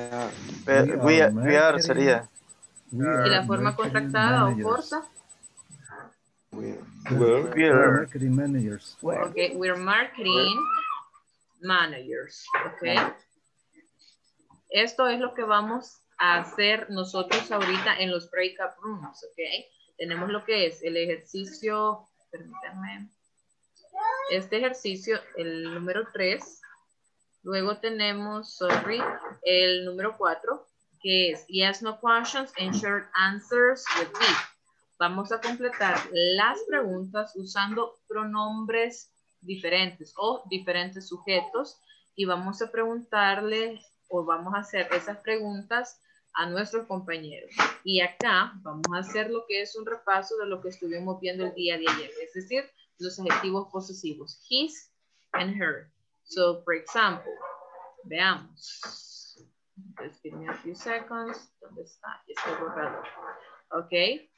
sería. ¿Y la forma contractada o corta? We are marketing managers. Okay, we're marketing managers. Okay. Esto es lo que vamos a hacer nosotros ahorita en los breakout rooms. Okay. Tenemos lo que es el ejercicio, permítanme, este ejercicio, el número 3. Luego tenemos, el número 4, que es yes, no questions and short answers with be. Vamos a completar las preguntas usando pronombres diferentes o diferentes sujetos y vamos a preguntarle o vamos a hacer esas preguntas a nuestros compañeros. Y acá vamos a hacer lo que es un repaso de lo que estuvimos viendo el día de ayer, es decir, los adjetivos posesivos, his and her. So, for example, veamos. Just give me a few seconds. ¿Dónde está? Está borrado. Ok.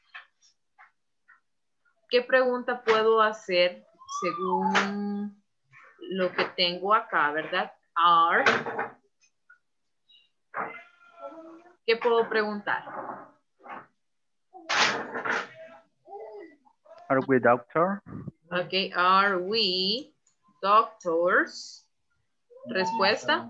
¿Qué pregunta puedo hacer según lo que tengo acá, verdad? Are. ¿Qué puedo preguntar? Are we doctor? Ok, are we doctors? Respuesta.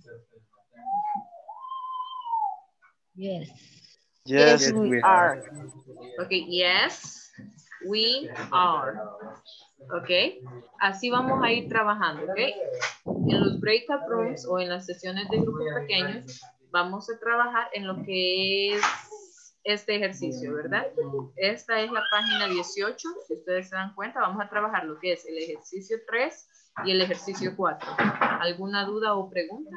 Yes. Yes, we are. Okay, yes, we are. Okay, así vamos a ir trabajando, okay. En los breakout rooms o en las sesiones de grupos pequeños vamos a trabajar en lo que es este ejercicio, ¿verdad? Esta es la página 18, si ustedes se dan cuenta, vamos a trabajar lo que es el ejercicio 3 y el ejercicio 4. ¿Alguna duda o pregunta?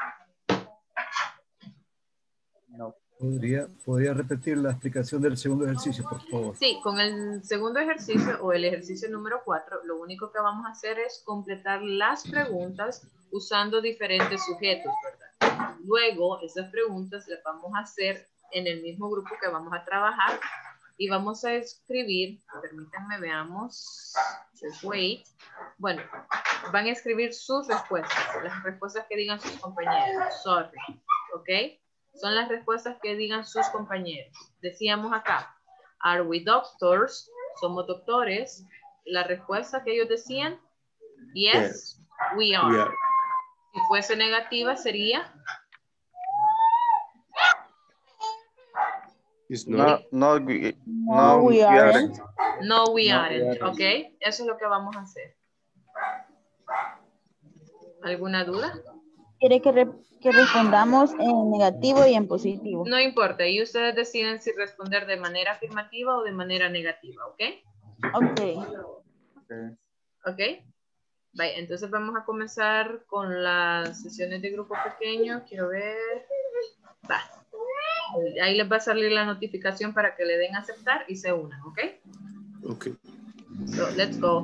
No. ¿Podría repetir la explicación del segundo ejercicio, por favor? Sí, con el segundo ejercicio o el ejercicio número 4, lo único que vamos a hacer es completar las preguntas usando diferentes sujetos, ¿verdad? Luego, esas preguntas las vamos a hacer en el mismo grupo que vamos a trabajar y vamos a escribir, permítanme, veamos, just wait. Bueno, van a escribir sus respuestas, las respuestas que digan sus compañeros, sorry, ¿ok? Son las respuestas que digan sus compañeros. Decíamos acá, are we doctors? ¿Somos doctores? La respuesta que ellos decían, yes, we are. Si fuese negativa sería... No, we aren't. No, we aren't. Ok, eso es lo que vamos a hacer. ¿Alguna duda? quiere que respondamos en negativo y en positivo. No importa, y ustedes deciden si responder de manera afirmativa o de manera negativa, ¿ok? Ok. Ok. Bye. Entonces vamos a comenzar con las sesiones de grupo pequeño. Quiero ver. Va. Ahí les va a salir la notificación para que le den a aceptar y se unan, ¿ok? Ok. So, let's go.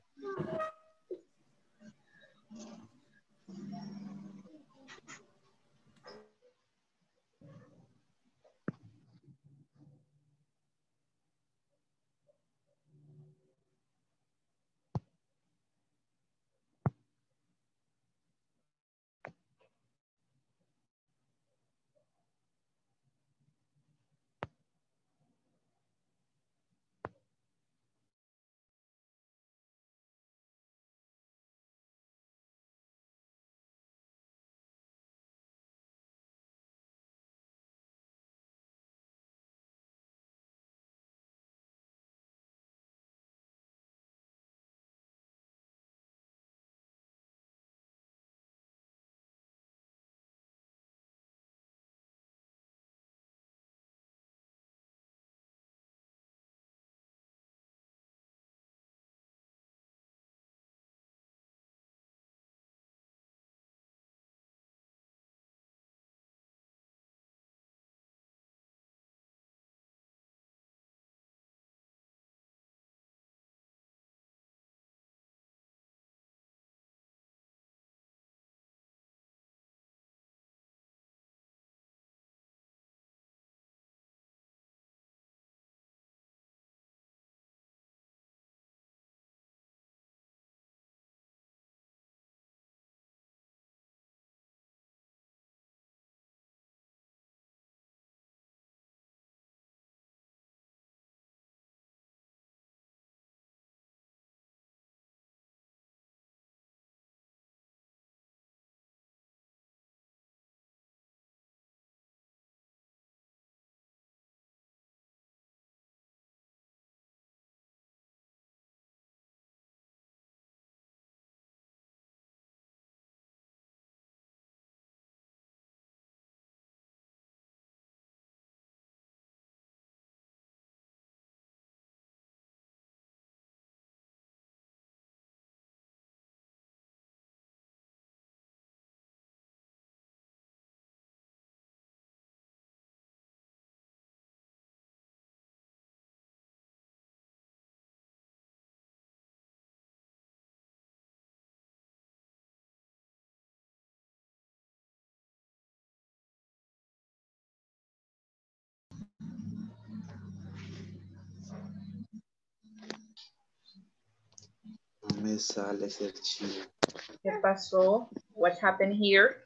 No me sale ese archivo. ¿Qué pasó? What happened here?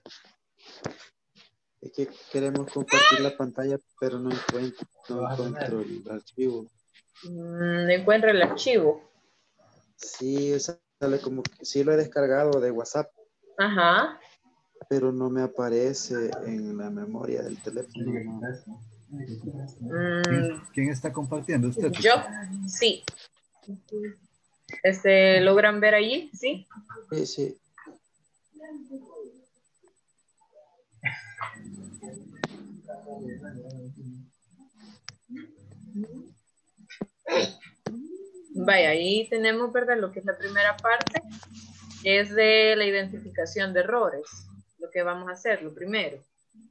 Es que queremos compartir la pantalla, pero no encuentro el archivo. No encuentra el archivo. Sí, sale como que sí lo he descargado de WhatsApp. Ajá. Pero no me aparece en la memoria del teléfono. ¿Quién está compartiendo? ¿Usted? Yo, sí. ¿Logran ver allí? Sí. Sí, sí. Vaya, ahí tenemos, ¿verdad? Lo que es la primera parte es de la identificación de errores. Lo que vamos a hacer, lo primero.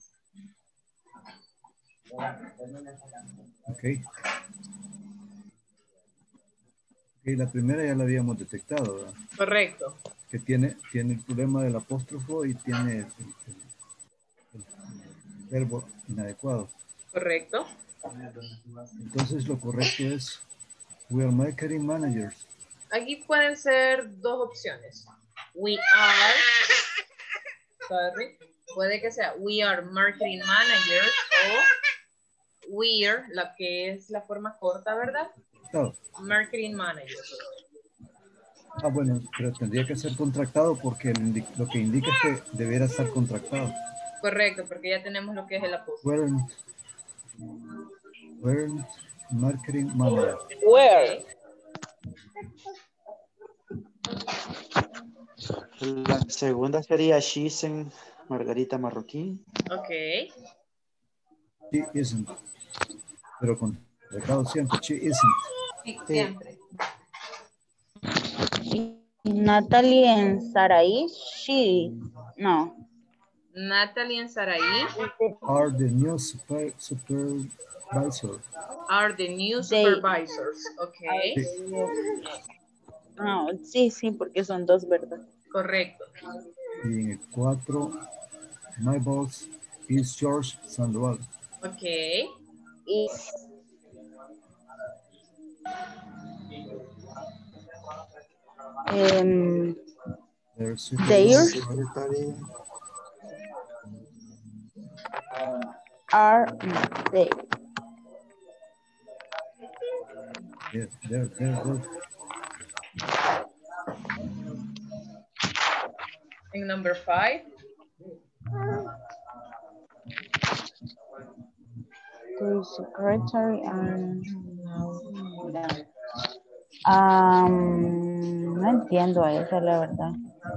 Ok. La primera ya la habíamos detectado, ¿verdad? Correcto. Que tiene el problema del apóstrofo y tiene el verbo inadecuado. Correcto. Entonces lo correcto es we are marketing managers. Aquí pueden ser dos opciones. We are, sorry, puede que sea we are marketing managers o we're, la que es la forma corta, ¿verdad? No. Marketing managers. Ah, bueno, pero tendría que ser contractado porque lo que indica es que debiera estar contractado. Correcto, porque ya tenemos lo que es el apóstrofo. Weren't marketing manager. Where. La segunda sería she's Margarita Marroquín. Okay. She isn't. Pero con recado siempre. She isn't. Sí, siempre. Natalie and Sarai, she, no. Natalie and Sarai Are the new supervisor. are the new supervisors. Okay. No, sí, sí, porque son dos, ¿verdad? Correcto. Y en el 4, my boss is George Sandoval. Okay. Is. Their secretary. Are they? There. In number 5. The secretary and no entiendo a esa, la verdad.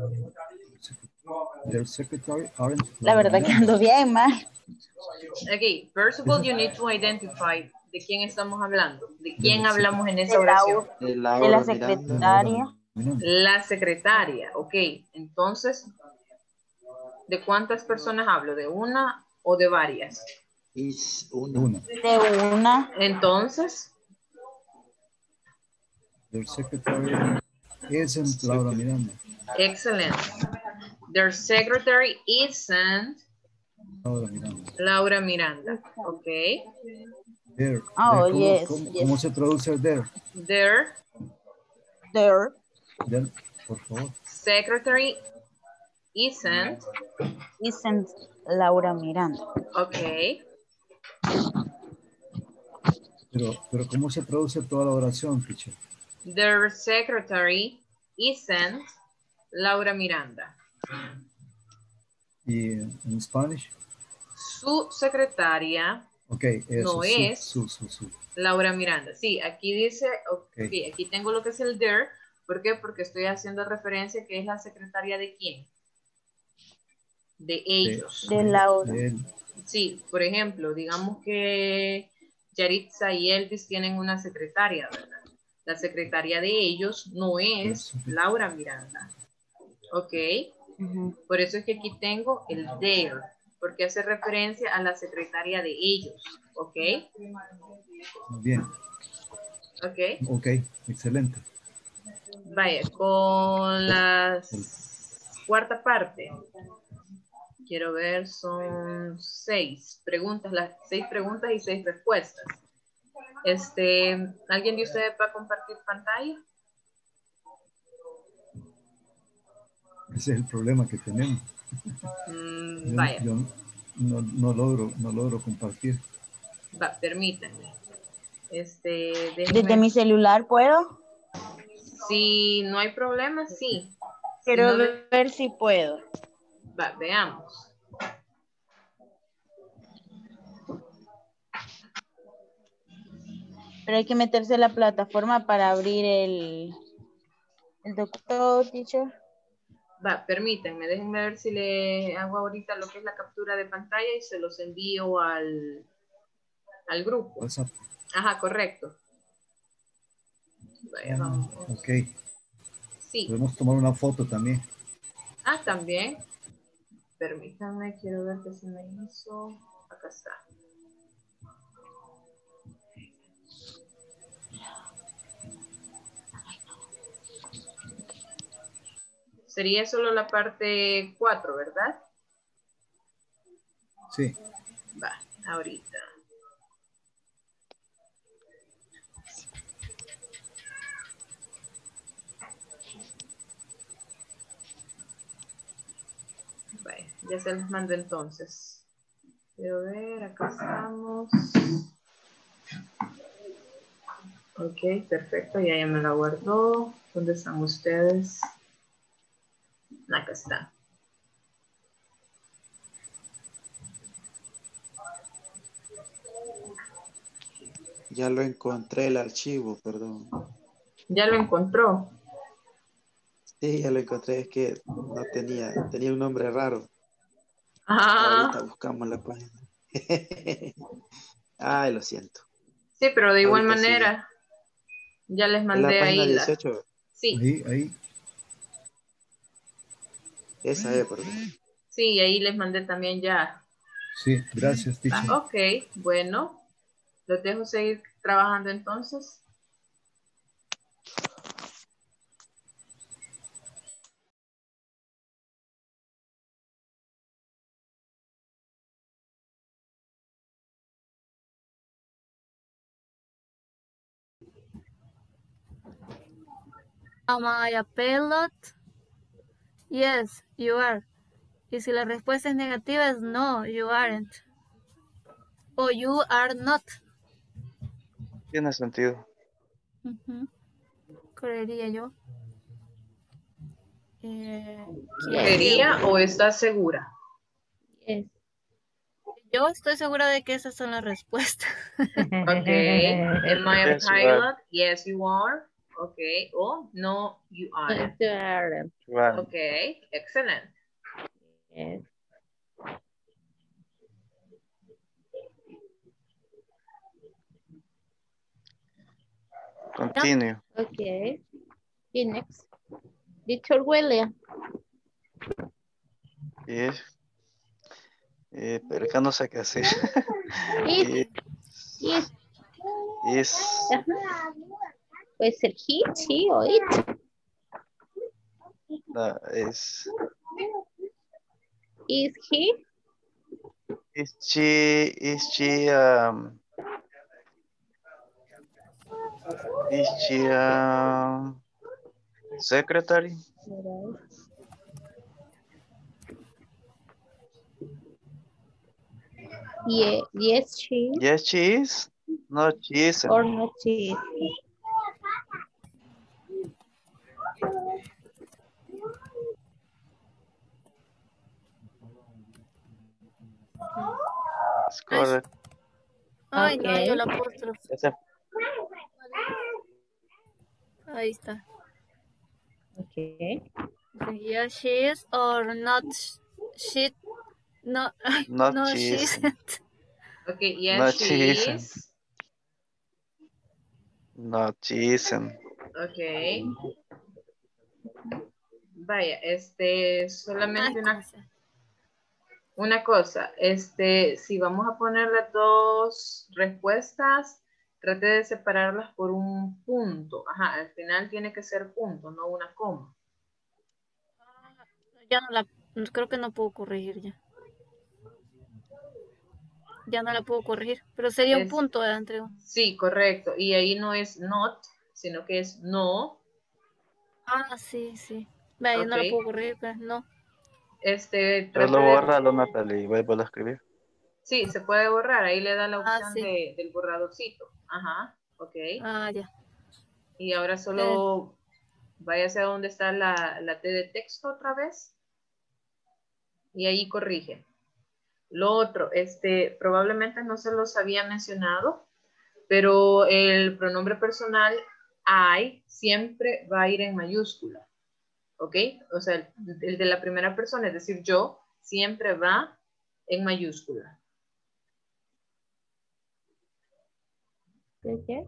Their secretary aren't. La verdad que ando bien mal. Okay, first of all, you need to identify de quién estamos hablando. ¿De quién hablamos en esa oración? De la secretaria. La secretaria, ok. Entonces, ¿de cuántas personas hablo? ¿De una o de varias? Es una. De una. Entonces. Their secretary isn't Laura Miranda. Excellent. Their secretary isn't Laura Miranda. Ok. There. Oh, ¿Cómo, yes, ¿Cómo se traduce there? There. There. There, por favor. Secretary isn't Laura Miranda. Ok. Pero ¿cómo se traduce toda la oración, teacher? Their secretary isn't Laura Miranda. ¿Y en Spanish? Su secretaria eso, no es su. Laura Miranda. Sí, aquí dice, okay, aquí tengo lo que es el there. ¿Por qué? Porque estoy haciendo referencia que es la secretaria de quién. De ellos. De Laura. Sí, por ejemplo, digamos que Yaritza y Elvis tienen una secretaria, ¿verdad? La secretaria de ellos no es Laura Miranda. Ok. Por eso es que aquí tengo el there, porque hace referencia a la secretaria de ellos. Ok. Bien. Ok, excelente. Vaya, con la cuarta parte. Quiero ver, son 6 preguntas, las 6 preguntas y 6 respuestas. ¿Alguien de ustedes va a compartir pantalla? Ese es el problema que tenemos. Vaya. Yo no logro compartir. Va, permítanme. ¿Desde mi celular puedo? Si no hay problema, sí. Quiero si no, ver si puedo. Va, veamos. Pero hay que meterse en la plataforma para abrir el documento, teacher. Va, permítanme, déjenme ver si le hago ahorita lo que es la captura de pantalla y se los envío al grupo. WhatsApp. Ajá, correcto. Vaya, vamos. Ok. Sí. Podemos tomar una foto también. Ah, también. Permítanme, quiero ver qué se me hizo. Acá está. Sería solo la parte 4, ¿verdad? Sí. Va, ahorita. Vale, ya se les mando entonces. Quiero ver, acá estamos. Ok, perfecto, ya me la guardó. ¿Dónde están ustedes? Acá está. Ya lo encontré el archivo, perdón. ¿Ya lo encontró? Sí, ya lo encontré, es que no tenía un nombre raro. Ahorita buscamos la página. Ay, lo siento. Sí, pero de igual Ahorita sí, manera, ya les en la mandé página ahí la... 18. Sí. Ahí. Esa es, perdón. Sí, ahí les mandé también ya. Sí, gracias, teacher. Ok, bueno. Los dejo seguir trabajando entonces. Am I a pilot? Yes, you are. Y si la respuesta es negativa es no, you aren't. O you are not. Tiene sentido. Creería yo. ¿Creería o estás segura? Yes. Yo estoy segura de que esas son las respuestas. Okay. Am I a Yes, you are. pilot? Yes, you are. Okay. Oh, no, you aren't. You are. Okay. Excellent. Yes. Continue. Okay. Y next. Teacher William. Yes. Pero acá no sé qué hacer. It. Is. Puede ser he, she o it. No, is Is he? Is she secretary? Yeah, yes, she. Yes, she is. No, she isn't. Or not she is. It's correct. Ay, no, Okay. yo la apóstrofe. Ese- Ahí está. Okay. Yes, she is or not. She. No, Not no, she she isn't. isn't. Okay. Yes, Not she she isn't. is. No, she isn't. Okay. Vaya, solamente una cosa, si vamos a poner las dos respuestas, trate de separarlas por un punto. Ajá, al final tiene que ser punto, no una coma. Ya no la, creo que no puedo corregir ya. Ya no la puedo corregir, pero sería un punto de entrega. Sí, correcto. Y ahí no es not, sino que es no. Ah, sí, sí. Vaya, no la puedo corregir, pero no. Solo bórralo, Natalie, y vuelvo a escribir. Sí, se puede borrar. Ahí le da la opción del borradorcito. Ajá, ok. Ah, ya. Y ahora solo váyase a donde está la T de texto otra vez. Y ahí corrige. Lo otro, probablemente no se los había mencionado, pero el pronombre personal I siempre va a ir en mayúscula. ¿Ok? O sea, el de la primera persona, es decir, yo, siempre va en mayúscula. ¿Qué?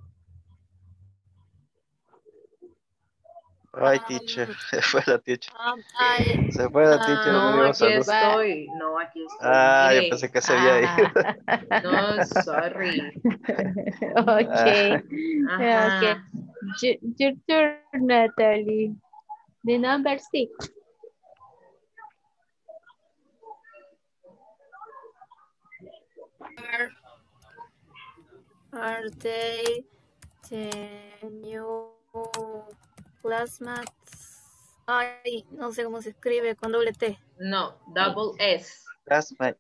Ay, teacher, se fue la teacher. Se fue la teacher, No, le digo aquí salud. estoy. No, aquí estoy. Ah, Mire. yo pensé que se había ido. No, sorry. Okay. Ajá. Okay. Your turn, Natalie. The number 6. Are they the new classmates? Ay, no sé cómo se escribe con doble T. No, double S. Classmate.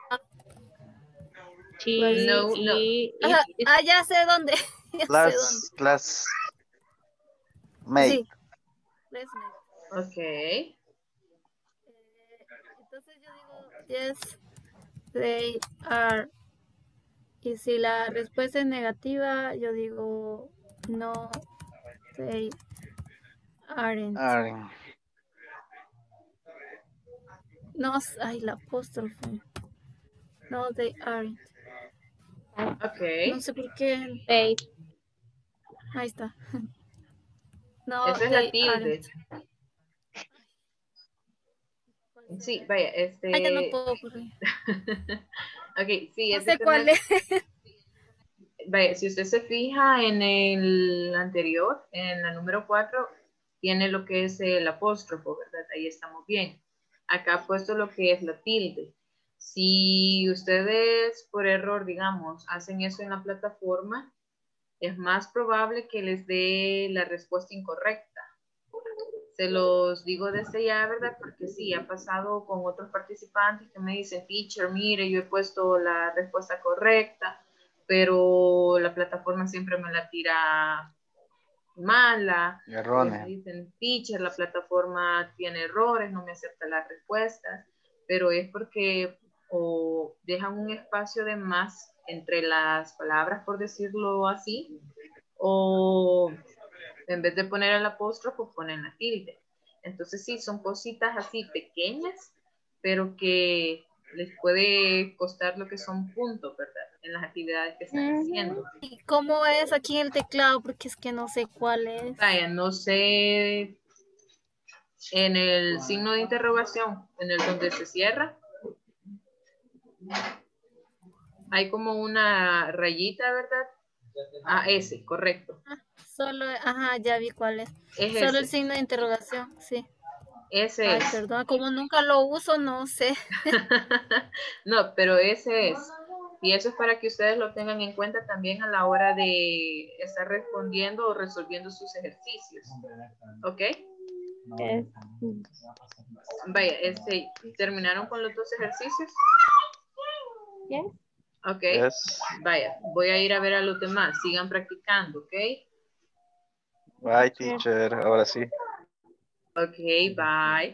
No. Ya sé dónde. Class. Mate. Sí. Classmate. Ok. Entonces yo digo, yes, they are. Y si la respuesta es negativa, yo digo, no, they aren't. No, ay, la apóstrofe. No, they aren't. Ok. No sé por qué. They. Ahí está. No, Esa es la they tilde. aren't. Sí, vaya, Ay, ya no puedo correr. Ok, sí, No es de sé cuál tener... es. Vaya, si usted se fija en el anterior, en la número 4, tiene lo que es el apóstrofo, ¿verdad? Ahí estamos bien. Acá ha puesto lo que es la tilde. Si ustedes por error, digamos, hacen eso en la plataforma, es más probable que les dé la respuesta incorrecta. Se los digo desde ya, ¿verdad? Porque sí, ha pasado con otros participantes que me dicen, teacher, mire, yo he puesto la respuesta correcta, pero la plataforma siempre me la tira mala. O me Errónea. dicen, teacher, la plataforma tiene errores, no me acepta las respuestas, pero es porque o dejan un espacio de más entre las palabras, por decirlo así, o en vez de poner el apóstrofo, ponen la tilde. Entonces sí, son cositas así pequeñas, pero que les puede costar lo que son puntos, ¿verdad? En las actividades que están haciendo. ¿Y cómo es aquí en el teclado? Porque es que no sé cuál es. Vaya, no sé, en el signo de interrogación, en el donde se cierra, hay como una rayita, ¿verdad? Ah, ese, correcto. Solo, ajá, ya vi cuál es. Es Solo el ese. signo de interrogación, sí. Ese Ay, es. perdón, como nunca lo uso, no sé. No, pero ese es. Y eso es para que ustedes lo tengan en cuenta también a la hora de estar respondiendo o resolviendo sus ejercicios. ¿Ok? Yes. Vaya, ¿terminaron con los dos ejercicios? Yes. Ok. Yes. Vaya, voy a ir a ver a los demás. Sigan practicando, ¿ok? Bye, teacher. Ahora sí. Ok, bye.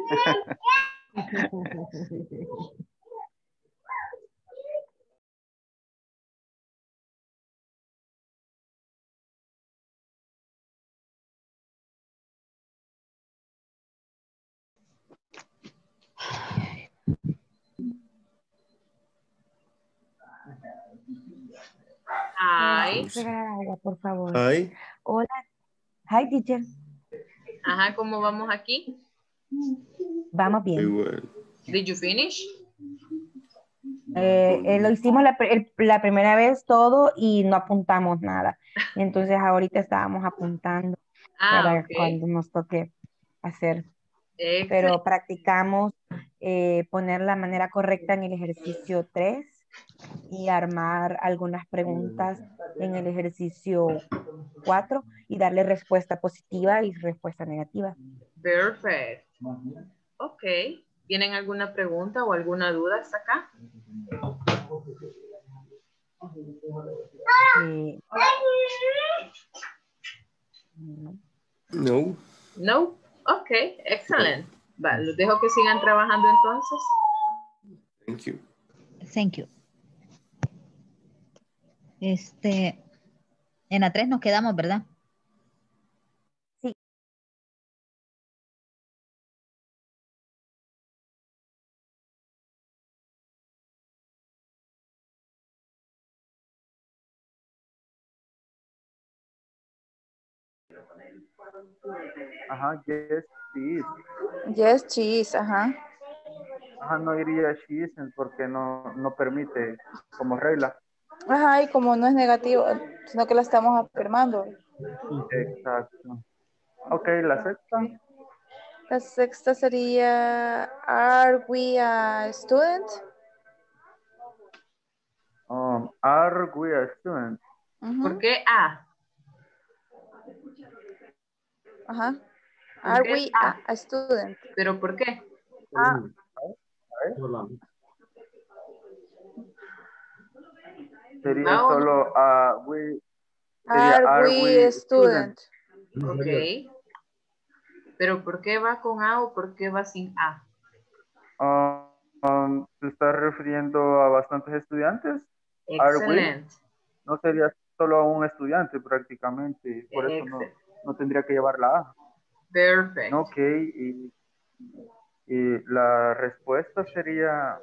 Hi. Regalar agua, por favor. Hi. Hola. Hi, teacher. Ajá, ¿cómo vamos aquí? Vamos bien. Igual. Did you finish? Lo hicimos la primera vez todo y no apuntamos nada. Entonces ahorita estábamos apuntando para Ok. cuando nos toque hacer. Excelente. Pero practicamos poner la manera correcta en el ejercicio 3 y armar algunas preguntas en el ejercicio 4 y darle respuesta positiva y respuesta negativa. Perfect. Ok. ¿Tienen alguna pregunta o alguna duda hasta acá? No. No. Ok, excelente. Vale, los dejo que sigan trabajando entonces. Thank you. Thank you. En la 3 nos quedamos, ¿verdad? Sí. Ajá, yes, she is. Yes, cheese, ajá. Ajá, no iría she isn't porque no permite como regla. Ajá, y como no es negativo, sino que la estamos afirmando. Exacto. Ok, la sexta. La sexta sería, are we a student? Are we a student? ¿Por qué A? Ajá. ¿Por Are qué we A? a student? ¿Pero por qué? Ah, Sería ¿Va o no? solo sería are we a student? Ok. ¿Pero por qué va con A o por qué va sin A? ¿Se está refiriendo a bastantes estudiantes? Are we? Excelente. No sería solo a un estudiante prácticamente, por eso no tendría que llevar la A. Perfecto. Ok, y Y la respuesta sería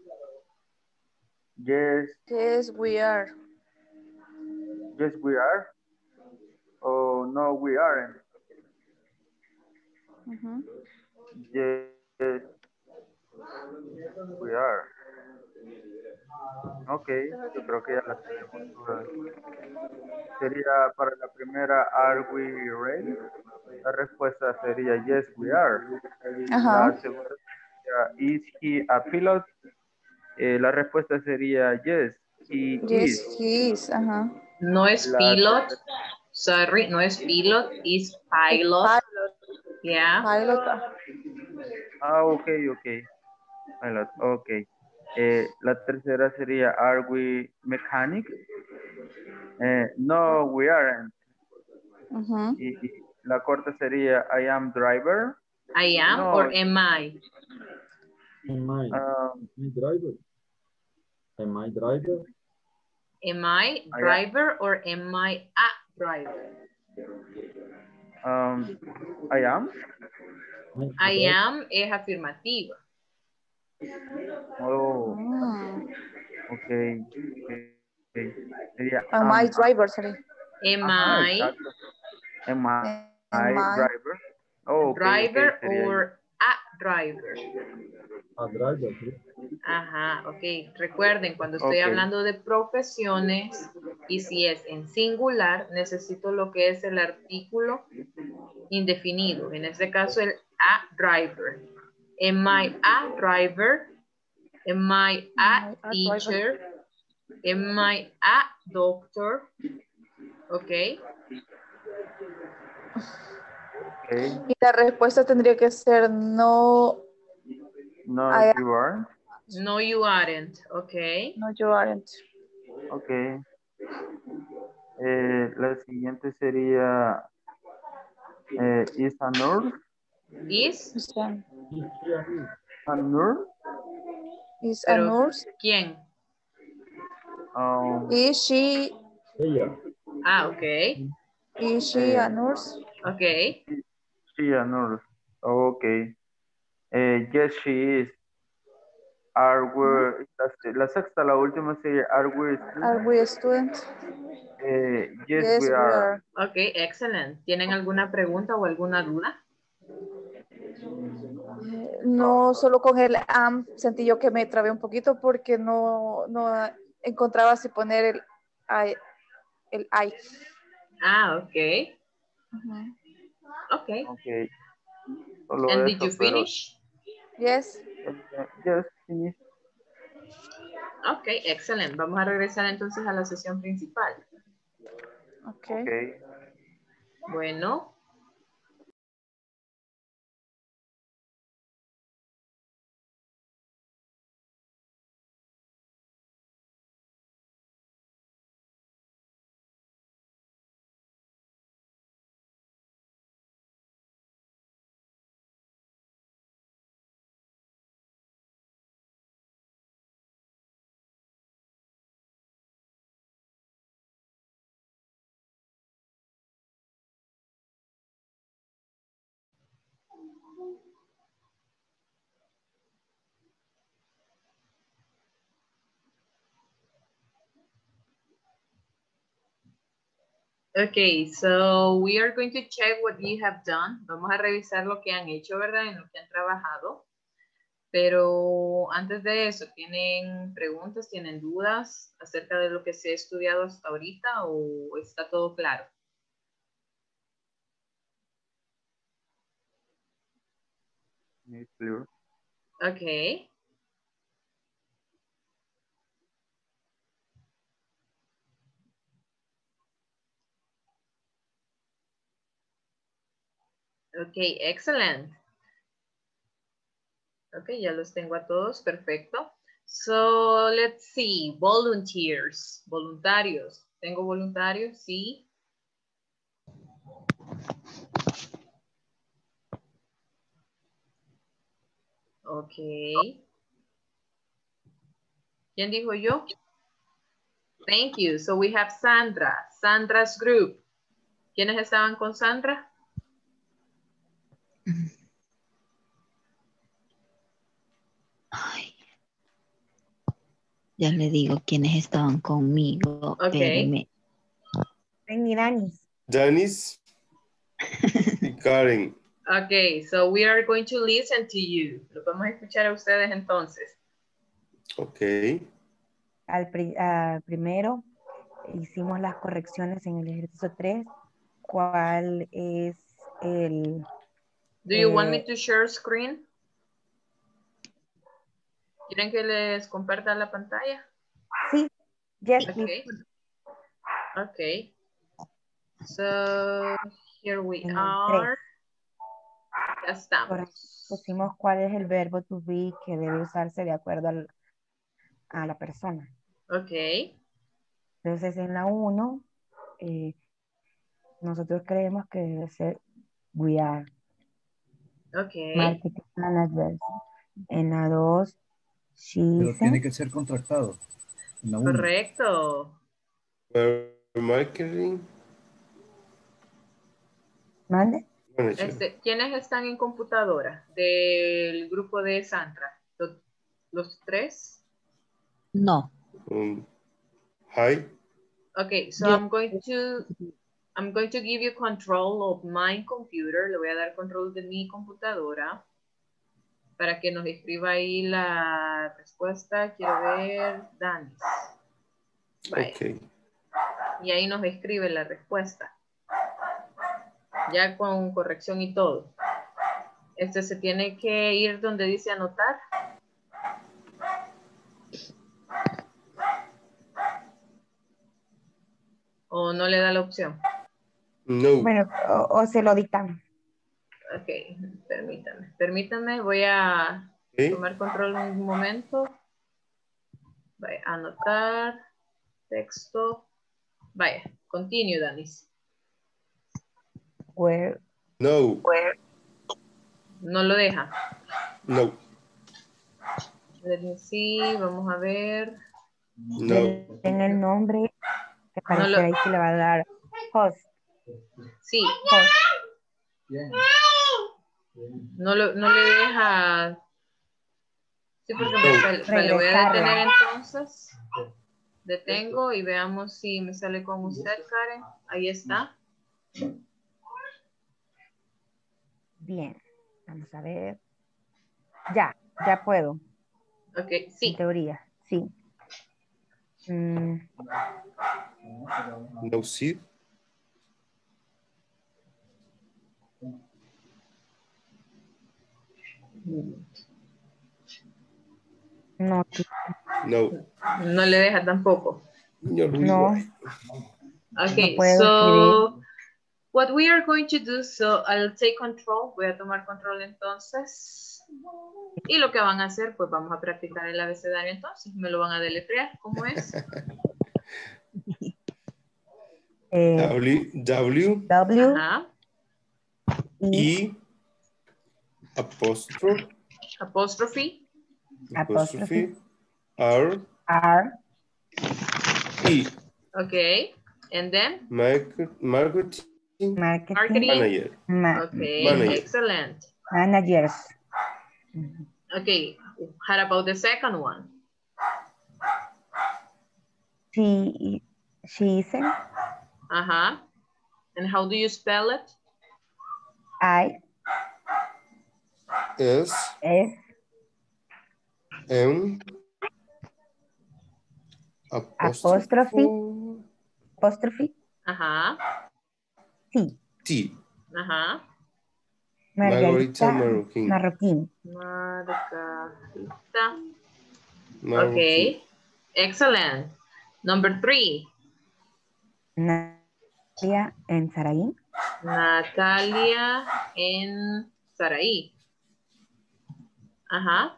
yes, Yes, we are. yes we are. O no we aren't. Ujú. Yes we are. Ok, yo creo que ya la tenemos todas. Sería para la primera, are we ready? La respuesta sería yes we are. Ajá. La segunda sería is he a pilot? La respuesta sería yes, he Yes, is. he is. Ajá. No es La pilot. tercera, Sorry, no es pilot, es pilot. Pilot. Yeah. Pilot. ok. Pilot, ok. La tercera sería are we mechanic? No, we aren't. Ujú. Y la cuarta sería I am driver. I am No, or am I? Am I driver? Am I driver? Am I driver or am I a driver? I am. I am es afirmativa. Oh, Mm. ok. Sería Am I driver, sorry. Am Ajá, I exacto. Am I Am I driver? Oh, ok, driver sería or a driver? A driver, sí. Ajá, ok. Recuerden, cuando estoy Ok. hablando de profesiones y si es en singular, necesito lo que es el artículo indefinido. En este caso, el a driver. Am I a driver? Am I a teacher? Am I a doctor? Ok. Y la respuesta tendría que ser no. No, I you aren't. No, you aren't. Ok. No, you aren't. Ok. La siguiente sería is a nurse. Is. Is a nurse. Is a Pero, nurse. ¿quién? Is she? Ella. Ah, ok. Is she a nurse? Ok. She a nurse. Ok. Yes, she is. Are we, la sexta, la última sería are we students? Are we a student? Yes, we are. Ok, excelente. ¿Tienen alguna pregunta o alguna duda? No, solo con el am sentí yo que me trabé un poquito porque no encontraba si poner el I. El I. Ah, ok. Ujú. Ok. Ok. Solo And eso, did you finish? Yes. Yes, finish. Ok, excelente. Vamos a regresar entonces a la sesión principal. Okay. Bueno. Okay, so we are going to check what you have done. Vamos a revisar lo que han hecho, ¿verdad? En lo que han trabajado. Pero antes de eso, ¿tienen preguntas, tienen dudas acerca de lo que se ha estudiado hasta ahorita o está todo claro? Clear. Okay. Okay, excellent. Okay, ya los tengo a todos, perfecto. So, let's see, volunteers, voluntarios. ¿Tengo voluntarios? Sí. Okay. ¿Quién dijo yo? Thank you. So we have Sandra, Sandra's group. ¿Quiénes estaban con Sandra? Ya le digo quiénes estaban conmigo. Okay. Espéreme. Ven, Danis. Janice y Karen. Okay, so we are going to listen to you. Lo vamos a escuchar a ustedes entonces. Ok. Primero hicimos las correcciones en el ejercicio 3. ¿Cuál es el... Do you want me to share screen? ¿Quieren que les comparta la pantalla? Sí. Yes, okay. Okay. So here we are. Ya estamos. Pusimos cuál es el verbo to be que debe usarse de acuerdo a la persona. Ok. Entonces en la 1, nosotros creemos que debe ser we are. Ok. Marketing managers. En la 2, Pero tiene que ser contratado. En la 1. Correcto. Marketing. ¿Mande? ¿Quiénes están en computadora del grupo de Sandra? ¿Los 3? No. Hi. Okay, so I'm going to give you control of my computer. Le voy a dar control de mi computadora para que nos escriba ahí la respuesta. Quiero ver, Danis. Ok. Y ahí nos escribe la respuesta. Ya con corrección y todo. Se tiene que ir donde dice anotar. ¿O no le da la opción? No. Bueno, o se lo dictan. Ok, permítame, voy a tomar control un momento. Vaya, anotar, texto. Vaya, continue, Danis. Where. No. Where. No lo deja. No. Let me see, vamos a ver. No. En el nombre que aparece ahí que le va a dar host. Sí. Host. No le deja. Sí, porque le voy a detener entonces. Detengo y veamos si me sale con usted, Karen. Ahí está. Bien, vamos a ver. Ya puedo. Ok, sí. En teoría, sí. No, sí. No. No. No le deja tampoco. No. Okay, no puedo so what we are going to do, so I'll take control. Voy a tomar control entonces. Y lo que van a hacer, pues vamos a practicar el abecedario entonces. Me lo van a deletrear. ¿Cómo es? W. Ajá. E. Apostrophe. R. E. Okay. And then? Marketing. Manager. Okay, Manager. excellent. Managers. Okay, how about the second one? She isn't. Uh-huh. And how do you spell it? I. S. S. M. Apostrophe. Ajá. T. Ajá. Margarita Marroquín. Margarita. Okay. Excellent. Number 3. Natalia en Saraí. Natalia en Saraí. Ajá.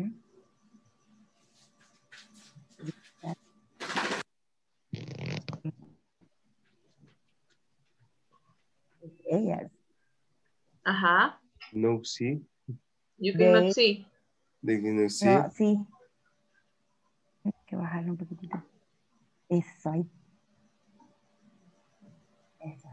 Ellas. Ajá. No, sí. You cannot see. They cannot see. No, sí. Hay que bajarlo un poquitito. Eso ahí. Eso.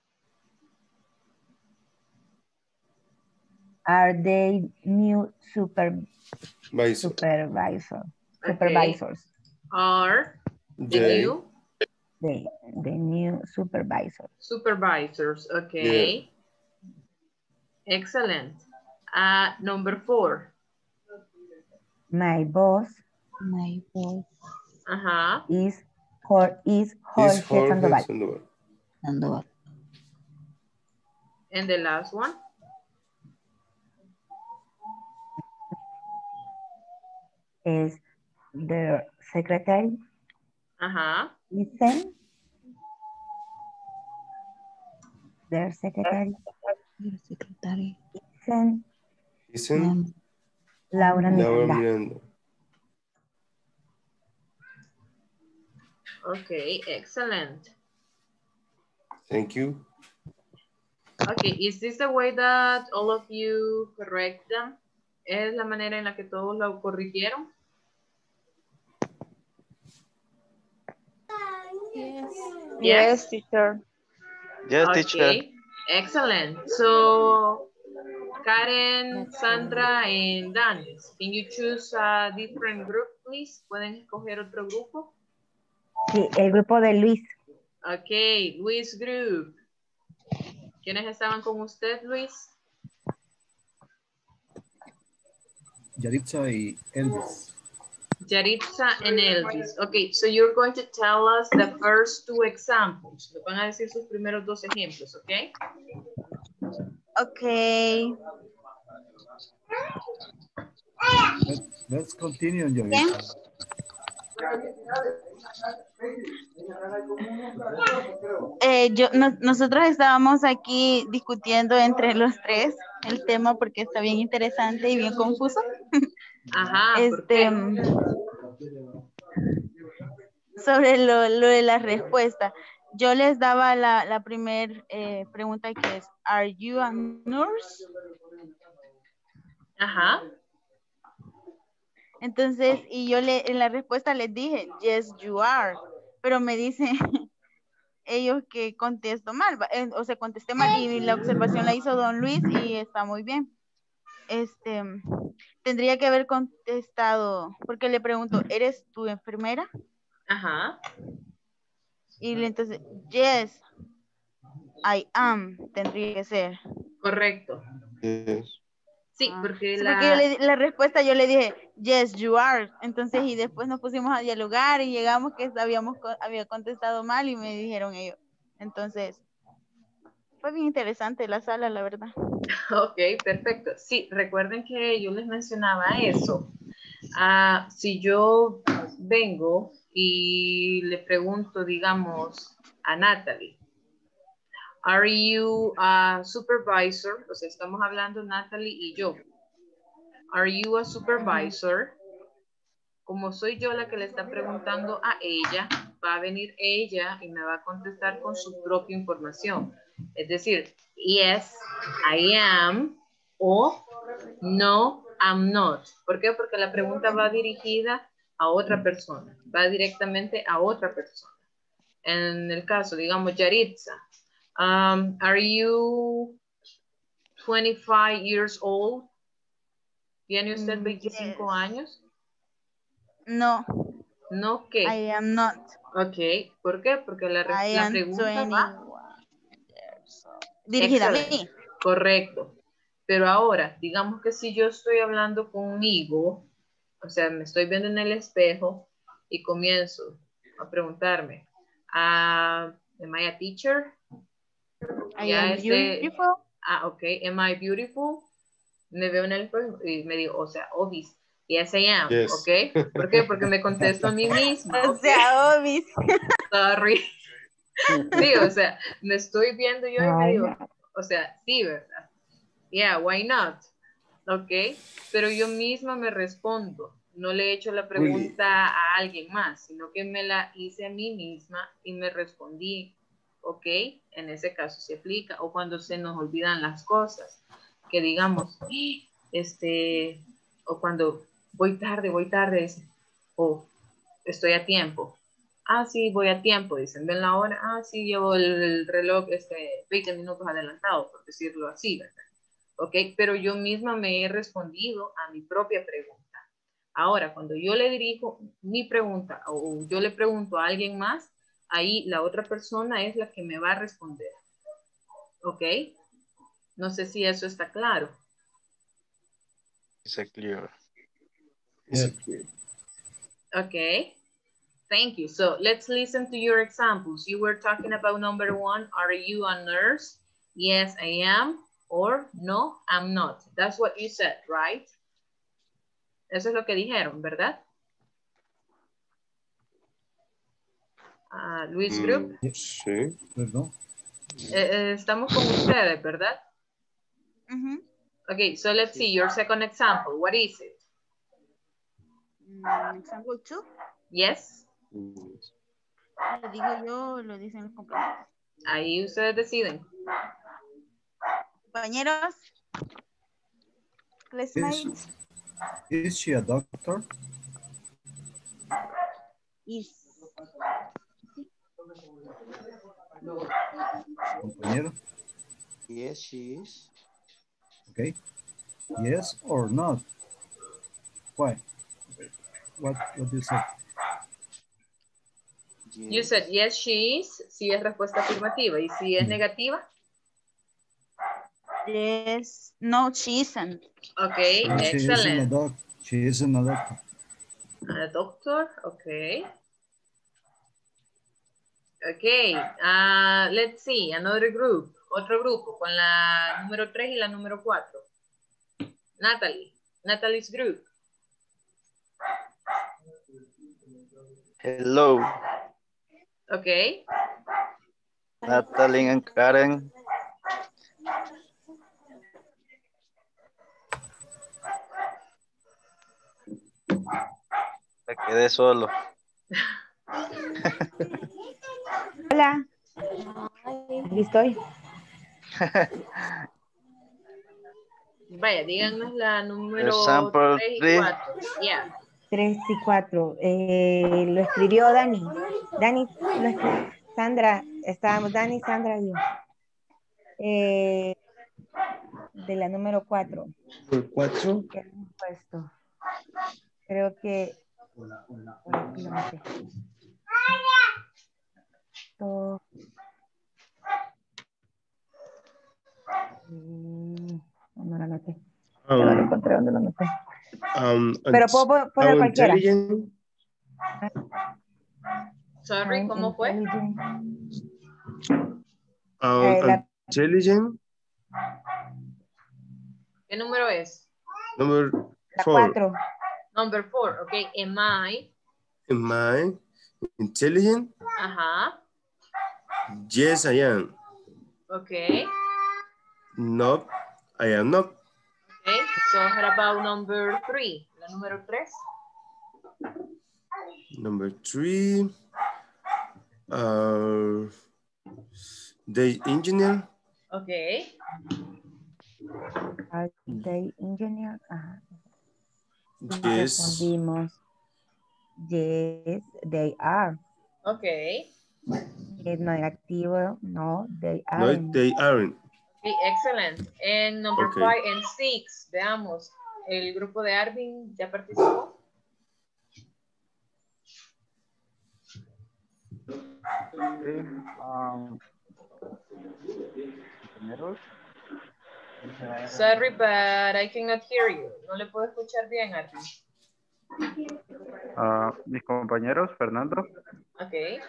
Are they new supervisors? Okay. are They. The new supervisor. Supervisors, okay. Yeah. Excellent. Number 4. My boss. Is Jorge Sandoval. And the last one? Is the secretary. Listen. Their secretary. Listen. Laura Miranda. Okay, excellent. Thank you. Okay, is this the way that all of you correct them? ¿Es la manera en la que todos lo corrigieron? Yes, teacher. Yes, Okay, teacher. excellent. So, Karen, Sandra, and Dan, can you choose a different group, please? ¿Pueden escoger otro grupo? Sí, el grupo de Luis. Okay, Luis Group. ¿Quiénes estaban con usted, Luis? Yaritza y Elvis. Yaritza and Elvis. Okay, so you're going to tell us the first 2 examples. Nos van a decir sus primeros 2 ejemplos, okay? Okay. Let's continue, Yaritza. Nosotros estábamos aquí discutiendo entre los 3 el tema porque está bien interesante y bien confuso. Ajá, ¿por qué? Sobre lo de la respuesta. Yo les daba la primera pregunta que es, ¿Are you a nurse? Ajá. Entonces, y yo en la respuesta les dije, yes, you are. Pero me dicen ellos que contesto mal, o sea, contesté mal y la observación la hizo don Luis y está muy bien. Tendría que haber contestado, porque le pregunto, ¿eres tu enfermera? Ajá. Y entonces, yes, I am, tendría que ser. Correcto. Yes. Sí, porque sí, porque la respuesta yo le dije, yes, you are. Entonces, y después nos pusimos a dialogar y llegamos que había contestado mal y me dijeron ellos. Entonces, fue bien interesante la sala, la verdad. Ok, perfecto. Sí, recuerden que yo les mencionaba eso. Si yo vengo y le pregunto, digamos, a Natalie, ¿Are you a supervisor? O sea, estamos hablando Natalie y yo. ¿Are you a supervisor? Como soy yo la que le está preguntando a ella, va a venir ella y me va a contestar con su propia información. Es decir, yes, I am, o no, I'm not. ¿Por qué? Porque la pregunta va dirigida a otra persona, va directamente a otra persona. En el caso, digamos, Yaritza, are you 25 years old? ¿Tiene usted 25 años? No. ¿No qué? I am not. Ok, ¿por qué? Porque la pregunta va dirigida a mí. Correcto. Pero ahora, digamos que si yo estoy hablando conmigo, o sea, me estoy viendo en el espejo y comienzo a preguntarme, am I a teacher? I am beautiful. Ok, am I beautiful? Me veo en el espejo y me digo, o sea, obvious. Yes, I am, Yes. ¿ok? ¿Por qué? Porque me contesto a mí misma. O sea, obvious. Sorry. Sí, o sea, me estoy viendo yo y me digo, o sea, sí, ¿verdad? Yeah, why not? ¿Ok? Pero yo misma me respondo. No le he hecho la pregunta a alguien más, sino que me la hice a mí misma y me respondí. ¿Ok? En ese caso se aplica. O cuando se nos olvidan las cosas. Que digamos, o cuando voy tarde, o estoy a tiempo. Ah, sí, voy a tiempo, dicen, ven la hora. Ah, sí, llevo el reloj 20 minutos adelantado, por decirlo así, ¿verdad? Ok, pero yo misma me he respondido a mi propia pregunta. Ahora, cuando yo le dirijo mi pregunta o yo le pregunto a alguien más, ahí la otra persona es la que me va a responder. ¿Ok? No sé si eso está claro. It's clear. Yes. Okay. Thank you. So let's listen to your examples. You were talking about number 1. Are you a nurse? Yes, I am. Or no, I'm not. That's what you said, right? Eso es lo que dijeron, ¿verdad? Luis Group. Sí. Perdón. Estamos con ustedes, ¿verdad? Okay, so let's see your second example. What is it? Example 2. Yes. Lo digo yo, lo dicen los compañeros. Ahí ustedes deciden. Compañeros. Classmates. Is she a doctor? Is. Compañero. Yes, she is. Okay. Yes or not? Why? What do you say? Yes. You said yes, she is. Si es respuesta afirmativa. ¿Y si es negativa? Yes. No, she isn't. Okay, excellent. She isn't a doctor. A doctor, okay. Okay, let's see, another group. Otro grupo con la número 3 y la número 4. Natalie. Natalie's group. Hello. Okay. Natalie and Karen. Me quedé solo. Hola. Aquí estoy. Vaya, díganos la número Example 3 y 3. 4. Yeah. 3 y 4. Lo escribió Dani. Dani, lo escribió. Sandra, estábamos Dani, Sandra y yo. De la número 4. ¿Por 4? ¿Qué hemos puesto? Creo que por aquí lo noté. No la noté. No lo encontré donde lo noté. Pero puedo poner cualquiera. Sorry, ¿cómo fue? Intelligent. ¿Qué número es? Number 4. 4. Number 4, okay. Am I intelligent? Ajá. Yes, I am. Okay. No, I am not. Okay, so how about number 3? La número 3. Number 3. The engineer. Okay. Are they engineer? Ajá. Yes. Respondimos. Yes, they are. Okay. Es negativo. No, they No, aren't. they aren't. Okay, excellent. And number Okay. 5 and 6. Veamos. ¿El grupo de Arvin ya participó? Compañeros. Sorry, but I cannot hear you. No le puedo escuchar bien, Arvin. Mis compañeros, Fernando. Okay.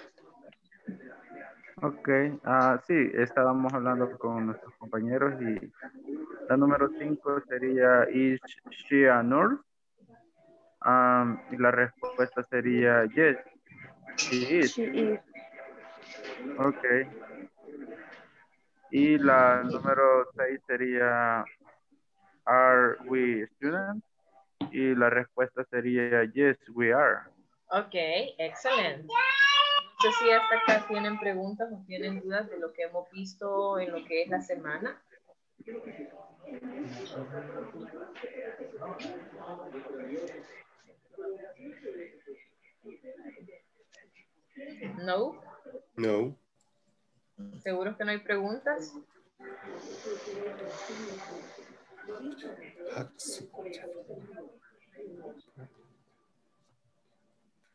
Ok, sí, estábamos hablando con nuestros compañeros y la número 5 sería Is she a nurse? Y la respuesta sería Yes, she is. Ok. Y la número 6 sería Are we students? Y la respuesta sería Yes, we are. Okay, excellent. No sé si hasta acá tienen preguntas o tienen dudas de lo que hemos visto en lo que es la semana. No. No. ¿Seguros que no hay preguntas?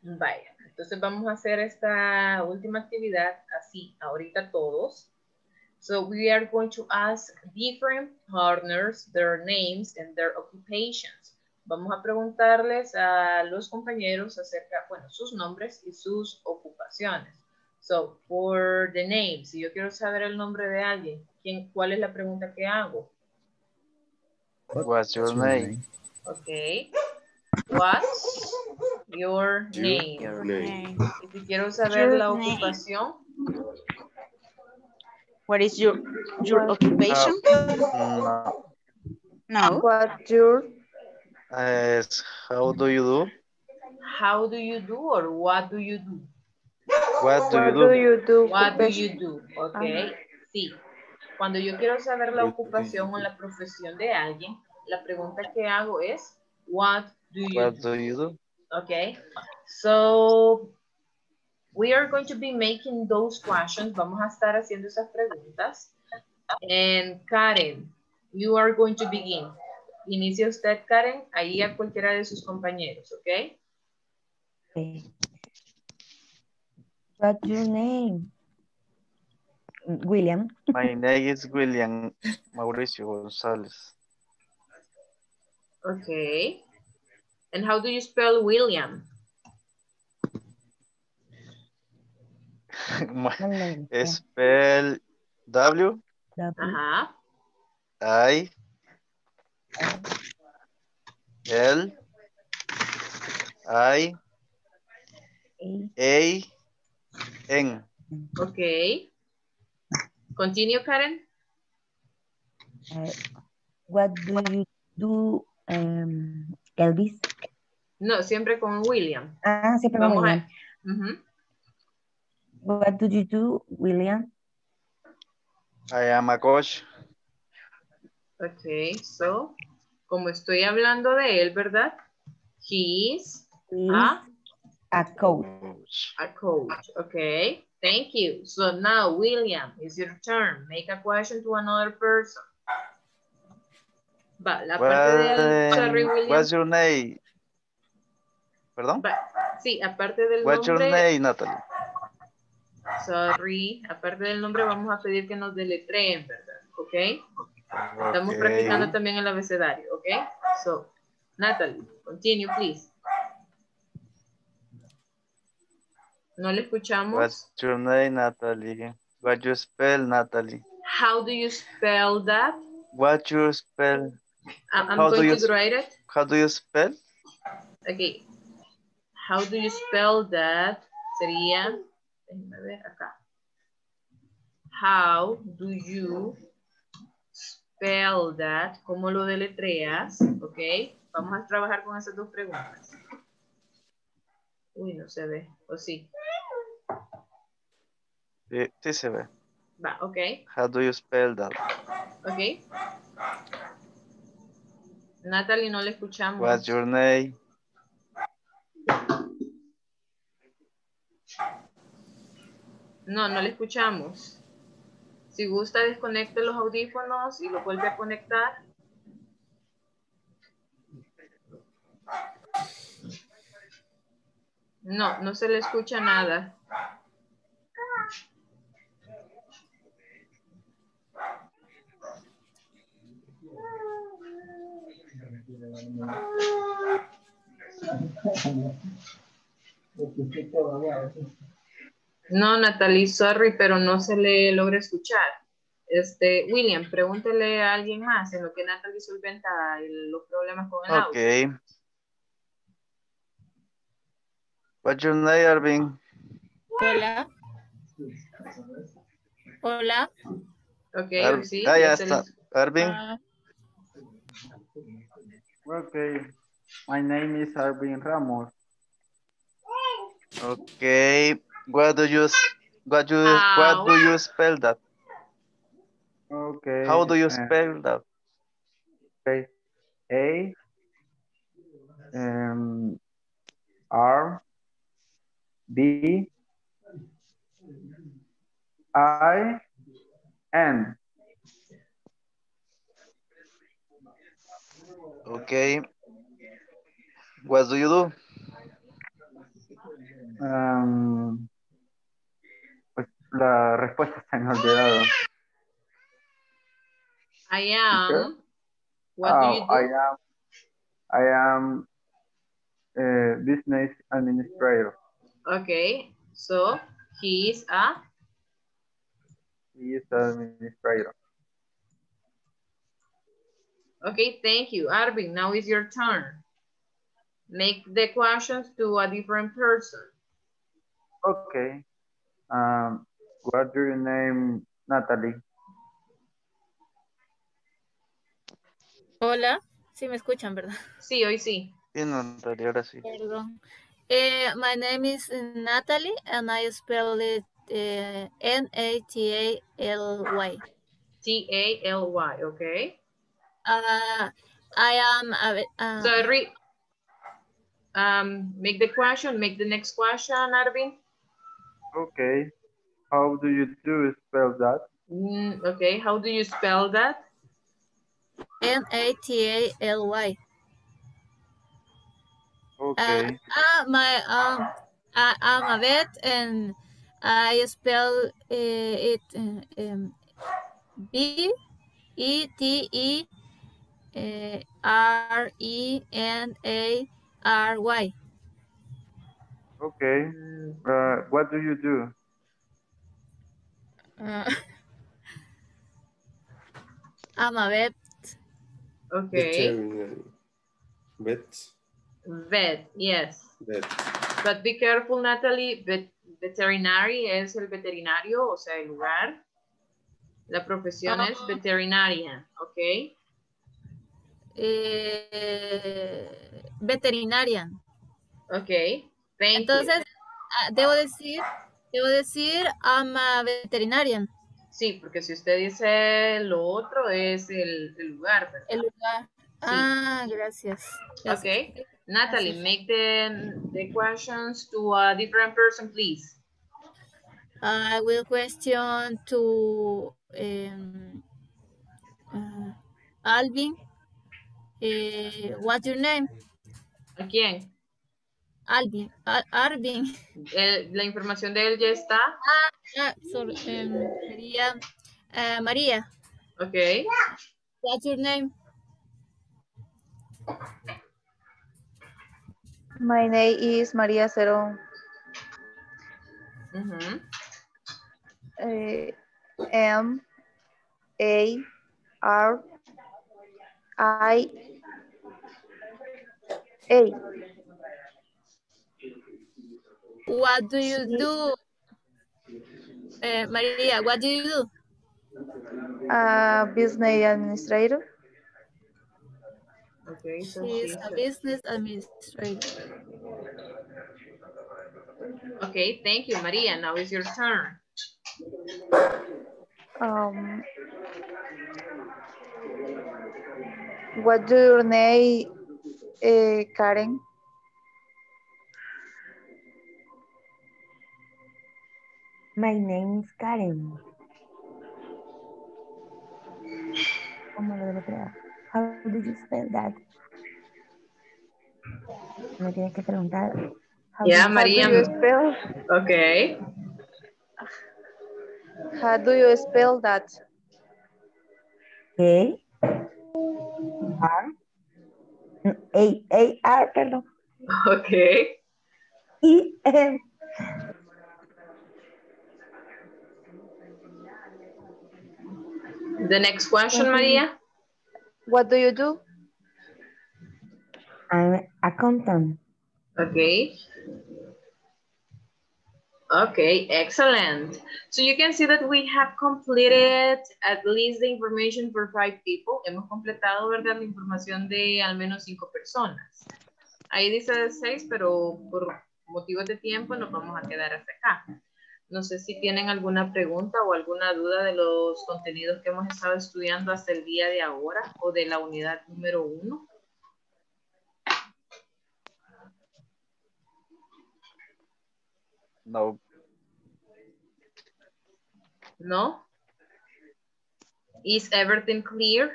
Vaya, entonces vamos a hacer esta última actividad así, ahorita todos. So we are going to ask different partners their names and their occupations. Vamos a preguntarles a los compañeros acerca, bueno, sus nombres y sus ocupaciones. So, for the name, si yo quiero saber el nombre de alguien, ¿cuál es la pregunta que hago? What's your name? Okay. What's your name? Your name. Y si quiero saber Your la name. ocupación. What is your occupation? No. No. What's your How do you do? How do you do or what do you do? What do you what do do? you do? What do you do? Ok, Ajá. sí. Cuando yo quiero saber la ocupación o la profesión de alguien, la pregunta que hago es, what do you What do? do you do? Okay, so we are going to be making those questions. Vamos a estar haciendo esas preguntas. And Karen, you are going to begin. Inicia usted, Karen, ahí a cualquiera de sus compañeros, ¿ok? Okay. What's your name? William. My name is William Mauricio González. Okay. And how do you spell William? Spell W Ajá. I L I A N. Okay. Continue, Karen. What do you do, Elvis? No, siempre con William. Ah, siempre con Vamos William. What do you do, William? I am a coach. Okay, so, como estoy hablando de él, ¿verdad? He is a coach. A coach, okay. Thank you. So now, William, it's your turn. Make a question to another person. Va, la parte del... Sorry, William. What's your name? ¿Perdón? Va, sí, aparte del What's nombre... your name, Natalie? Sorry, aparte del nombre vamos a pedir que nos deletreen, ¿verdad? ¿Ok? Estamos Okay. practicando también el abecedario, ¿ok? So, Natalie, continue, please. No le escuchamos. What's your name, Natalie? What you spell, Natalie? How do you spell that? What you spell? I'm going to write it. How do you spell? Okay. How do you spell that? Sería, déjenme ver acá. How do you spell that? ¿Cómo lo deletreas? Ok. Vamos a trabajar con esas dos preguntas. Uy, no se ve. ¿O sí? Sí se ve. Va, ok. How do you spell that? Ok. Natalie, no le escuchamos. What's your name? No, no le escuchamos. Si gusta, desconecte los audífonos y lo vuelve a conectar. No, no se le escucha nada. No, Natalie, sorry, pero no se le logra escuchar. William, pregúntele a alguien más en lo que Natalie solventa los problemas con el audio. Okay. What's your name, Arvin? Hola. Hola. Ok, sí. Ya está. Arvin. Okay. My name is Arvin Ramos. Okay. What do you spell that? Okay. How do you spell that? Okay. R B I N. Okay. What do you do? Pues la respuesta se me ha olvidado. I am. What do you do? I am business administrator. Okay, so he is a? He is an administrator. Okay, thank you. Arvin, now is your turn. Make the questions to a different person. Okay. What do you name, Natalie? Hola, sí me escuchan, ¿verdad? Sí, hoy sí. Sí, Natalie, ahora sí. Perdón. My name is Natalie, and I spell it N-A-T-A-L-Y. T-A-L-Y, okay. I am... Sorry. Make the question, make the next question, Arvin. Okay. How do you spell that? Okay, how do you spell that? N-A-T-A-L-Y. Okay. I'm a vet, and I spell it B-E-T-E-R-E-N-A-R-Y. Okay. What do you do? I'm a vet. Okay. Vet. Vet, yes. Vet. But be careful, Natalie. Veterinary es el veterinario, o sea, el lugar. La profesión es veterinaria, ¿ok? Veterinarian. Ok, thank Entonces, you. debo decir I'm a veterinarian. Sí, porque si usted dice lo otro es el lugar, ¿verdad? El lugar. Sí. Gracias. Ok, Natalie, make the questions to a different person, please. I will question to Alvin. What's your name? ¿A quién? Alvin. Arvin. La información de él ya está. Sorry. Sería María. Ok. What's your name? My name is María Cerón. M-A-R-I-A. What do you do? Maria, what do you do? Business administrator. Okay, so she's a business administrator. Okay, thank you, Maria. Now it's your turn. What do you name, Karen? My name is Karen. ¿Cómo lo deletrea? How did you spell that? Me tienes que preguntar. Yeah, Maria. How do you spell? Okay. How do you spell that? A-R, perdón. Okay. E-M. The next question, Maria. What do you do? I'm an accountant. Okay. Okay, excellent. So you can see that we have completed at least the information for 5 people. Hemos completado, ¿verdad? La información de al menos 5 personas. Ahí dice 6, pero por motivos de tiempo nos vamos a quedar hasta acá. No sé si tienen alguna pregunta o alguna duda de los contenidos que hemos estado estudiando hasta el día de ahora o de la unidad número 1. No. No? Is everything clear?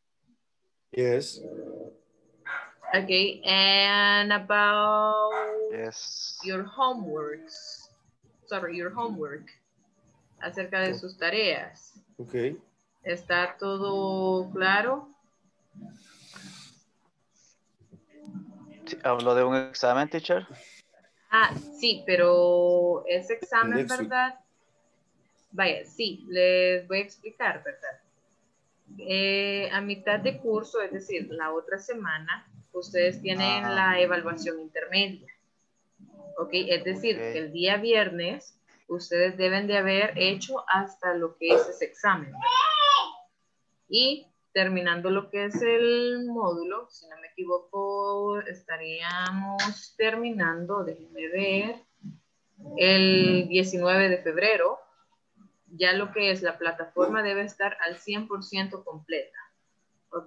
Yes. Okay, and about Yes. your homework acerca de sus tareas. Okay. ¿Está todo claro? Sí, ¿habló de un examen, teacher? Ah, sí, pero ese examen, Next week. ¿verdad? Vaya, sí, les voy a explicar, ¿verdad? A mitad de curso, es decir, la otra semana, ustedes tienen la evaluación intermedia. ¿Ok? Es decir, que el día viernes, ustedes deben de haber hecho hasta lo que es ese examen. Y terminando lo que es el módulo, si no me equivoco, estaríamos terminando, déjenme ver, el 19 de febrero. Ya lo que es la plataforma debe estar al 100% completa. ¿Ok?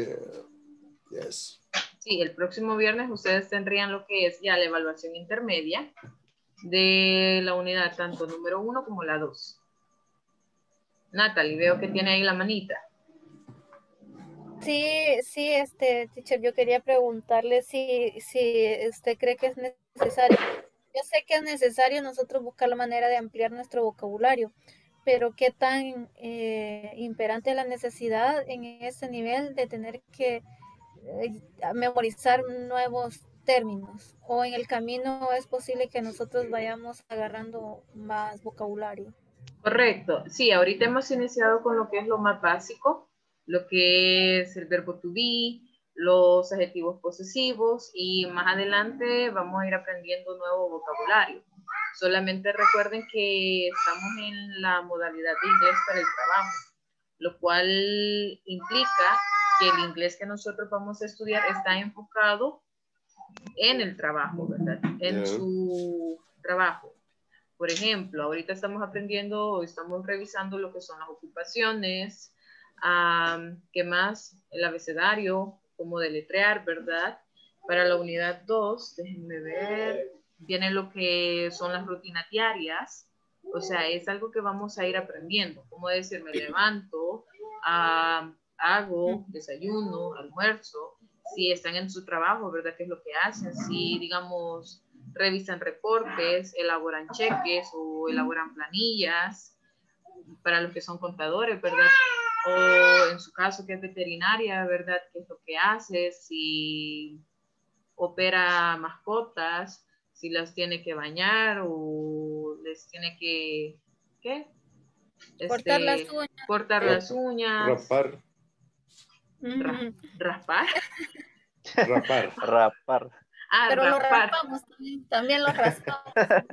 Yes. Sí, el próximo viernes ustedes tendrían lo que es ya la evaluación intermedia de la unidad tanto número 1 como la 2. Natalie, veo que tiene ahí la manita. Sí, teacher, yo quería preguntarle si usted cree que es necesario. Yo sé que es necesario nosotros buscar la manera de ampliar nuestro vocabulario, pero qué tan imperante es la necesidad en ese nivel de tener que memorizar nuevos términos, o en el camino es posible que nosotros vayamos agarrando más vocabulario. Correcto. Sí, ahorita hemos iniciado con lo que es lo más básico, lo que es el verbo to be, los adjetivos posesivos, y más adelante vamos a ir aprendiendo nuevo vocabulario. Solamente recuerden que estamos en la modalidad de inglés para el trabajo, lo cual implica que el inglés que nosotros vamos a estudiar está enfocado en el trabajo, ¿verdad? En su trabajo. Por ejemplo, ahorita estamos aprendiendo, estamos revisando lo que son las ocupaciones, ¿qué más? El abecedario, cómo deletrear, ¿verdad? Para la unidad 2, déjenme ver, viene lo que son las rutinas diarias, o sea, es algo que vamos a ir aprendiendo, como decir, me levanto, hago desayuno, almuerzo, si están en su trabajo, ¿verdad? ¿Qué es lo que hacen? Si, digamos, revisan reportes, elaboran cheques o elaboran planillas para los que son contadores, ¿verdad? O en su caso que es veterinaria, ¿verdad? ¿Qué es lo que hace? Si opera mascotas, si las tiene que bañar o les tiene que, ¿qué? Cortar las uñas. Cortar las uñas. Rapar. ¿Raspar? Rapar. Rapar. Pero rapar. lo raspamos también lo raspamos.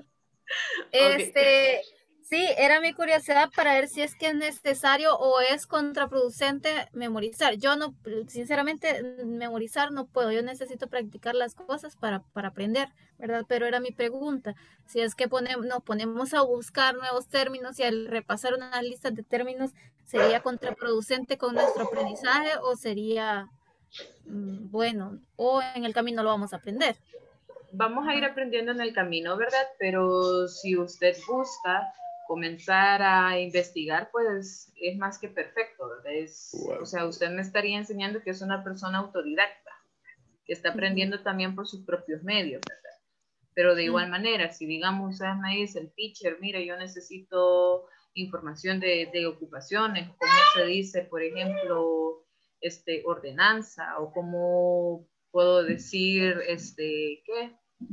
Sí, era mi curiosidad para ver si es que es necesario o es contraproducente memorizar. Yo no, sinceramente, memorizar no puedo. Yo necesito practicar las cosas para aprender, ¿verdad? Pero era mi pregunta. Si es que nos ponemos a buscar nuevos términos y al repasar unas listas de términos, ¿sería contraproducente con nuestro aprendizaje o sería bueno? O en el camino lo vamos a aprender. Vamos a ir aprendiendo en el camino, ¿verdad? Pero si usted busca comenzar a investigar, pues es más que perfecto, ¿verdad? O sea, usted me estaría enseñando que es una persona autodidacta, que está aprendiendo también por sus propios medios, ¿verdad? Pero de igual manera, si digamos, usted me dice, el teacher, mire, yo necesito información de ocupaciones, cómo se dice, por ejemplo, ordenanza, o cómo puedo decir, ¿qué?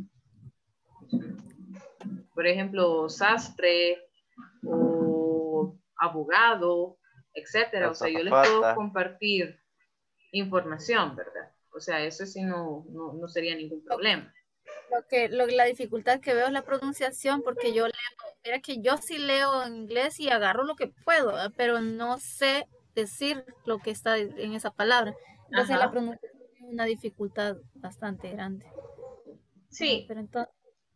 Por ejemplo, sastre o abogado, etcétera. O sea, yo les puedo compartir información, ¿verdad? O sea, eso sí no sería ningún problema. La dificultad que veo es la pronunciación, porque yo leo, mira que yo sí leo en inglés y agarro lo que puedo, pero no sé decir lo que está en esa palabra. Entonces la pronunciación es una dificultad bastante grande. Sí. Pero entonces...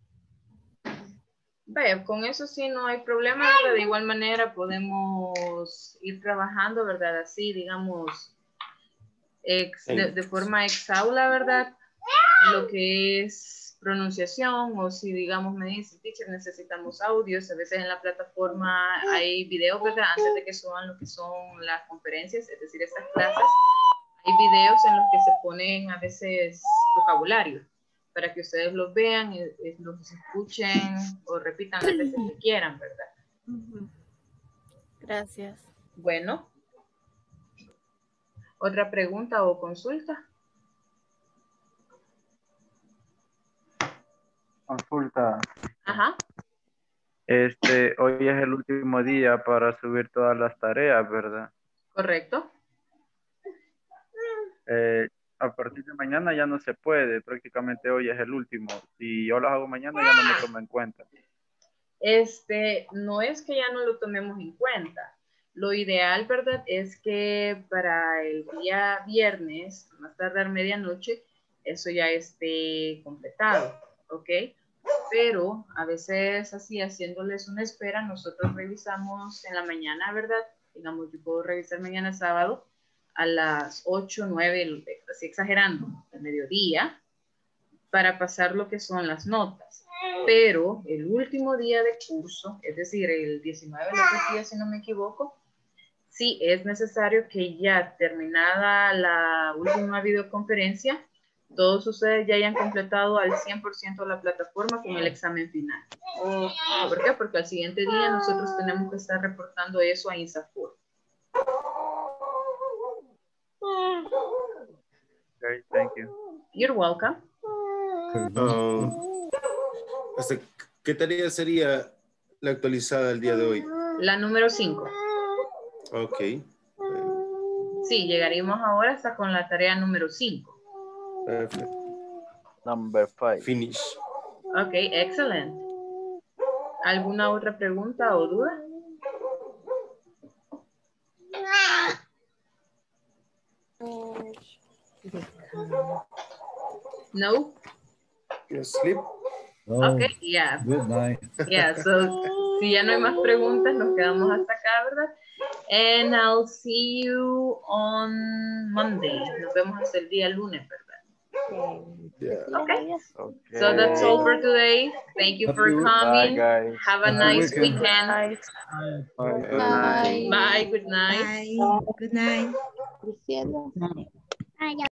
Vaya, con eso sí no hay problema, ¿verdad? De igual manera podemos ir trabajando, ¿verdad? Así, digamos, de forma exaula, ¿verdad? Lo que es pronunciación, o si, digamos, me dice, teacher, necesitamos audios, a veces en la plataforma hay videos, ¿verdad? Antes de que suban lo que son las conferencias, es decir, estas clases, hay videos en los que se ponen a veces vocabulario, para que ustedes los vean, los escuchen o repitan las veces que quieran, ¿verdad? Gracias. Bueno. ¿Otra pregunta o consulta? Consulta. Ajá. Hoy es el último día para subir todas las tareas, ¿verdad? Correcto. A partir de mañana ya no se puede, prácticamente hoy es el último. Si yo las hago mañana ya no me tomo en cuenta. No es que ya no lo tomemos en cuenta. Lo ideal, ¿verdad? Es que para el día viernes, más tardar medianoche, eso ya esté completado, ¿ok? Pero a veces así, haciéndoles una espera, nosotros revisamos en la mañana, ¿verdad? Digamos, yo puedo revisar mañana sábado a las 8, 9, así exagerando, al mediodía, para pasar lo que son las notas. Pero el último día de curso, es decir, el 19 de los días, si no me equivoco, sí es necesario que ya terminada la última videoconferencia, todos ustedes ya hayan completado al 100% la plataforma con el examen final. ¿Por qué? Porque al siguiente día nosotros tenemos que estar reportando eso a INSAFORP. Okay, thank you. You're welcome. ¿Qué tarea sería la actualizada el día de hoy? La número 5. Ok. Sí, llegaríamos ahora hasta con la tarea número 5. Perfecto. Number 5. Finish. Ok, excelente. ¿Alguna otra pregunta o duda? No? You sleep? Oh, Ok, yeah. good night. Yeah, so si ya no hay más preguntas, nos quedamos hasta acá, ¿verdad? And I'll see you on Monday. Nos vemos hasta el día lunes, ¿verdad? Yeah. Okay. So that's all for today. Thank you for coming. Bye, guys. Have a nice weekend. Bye. Bye. Good night. Bye. Good night. Diciendo. Night.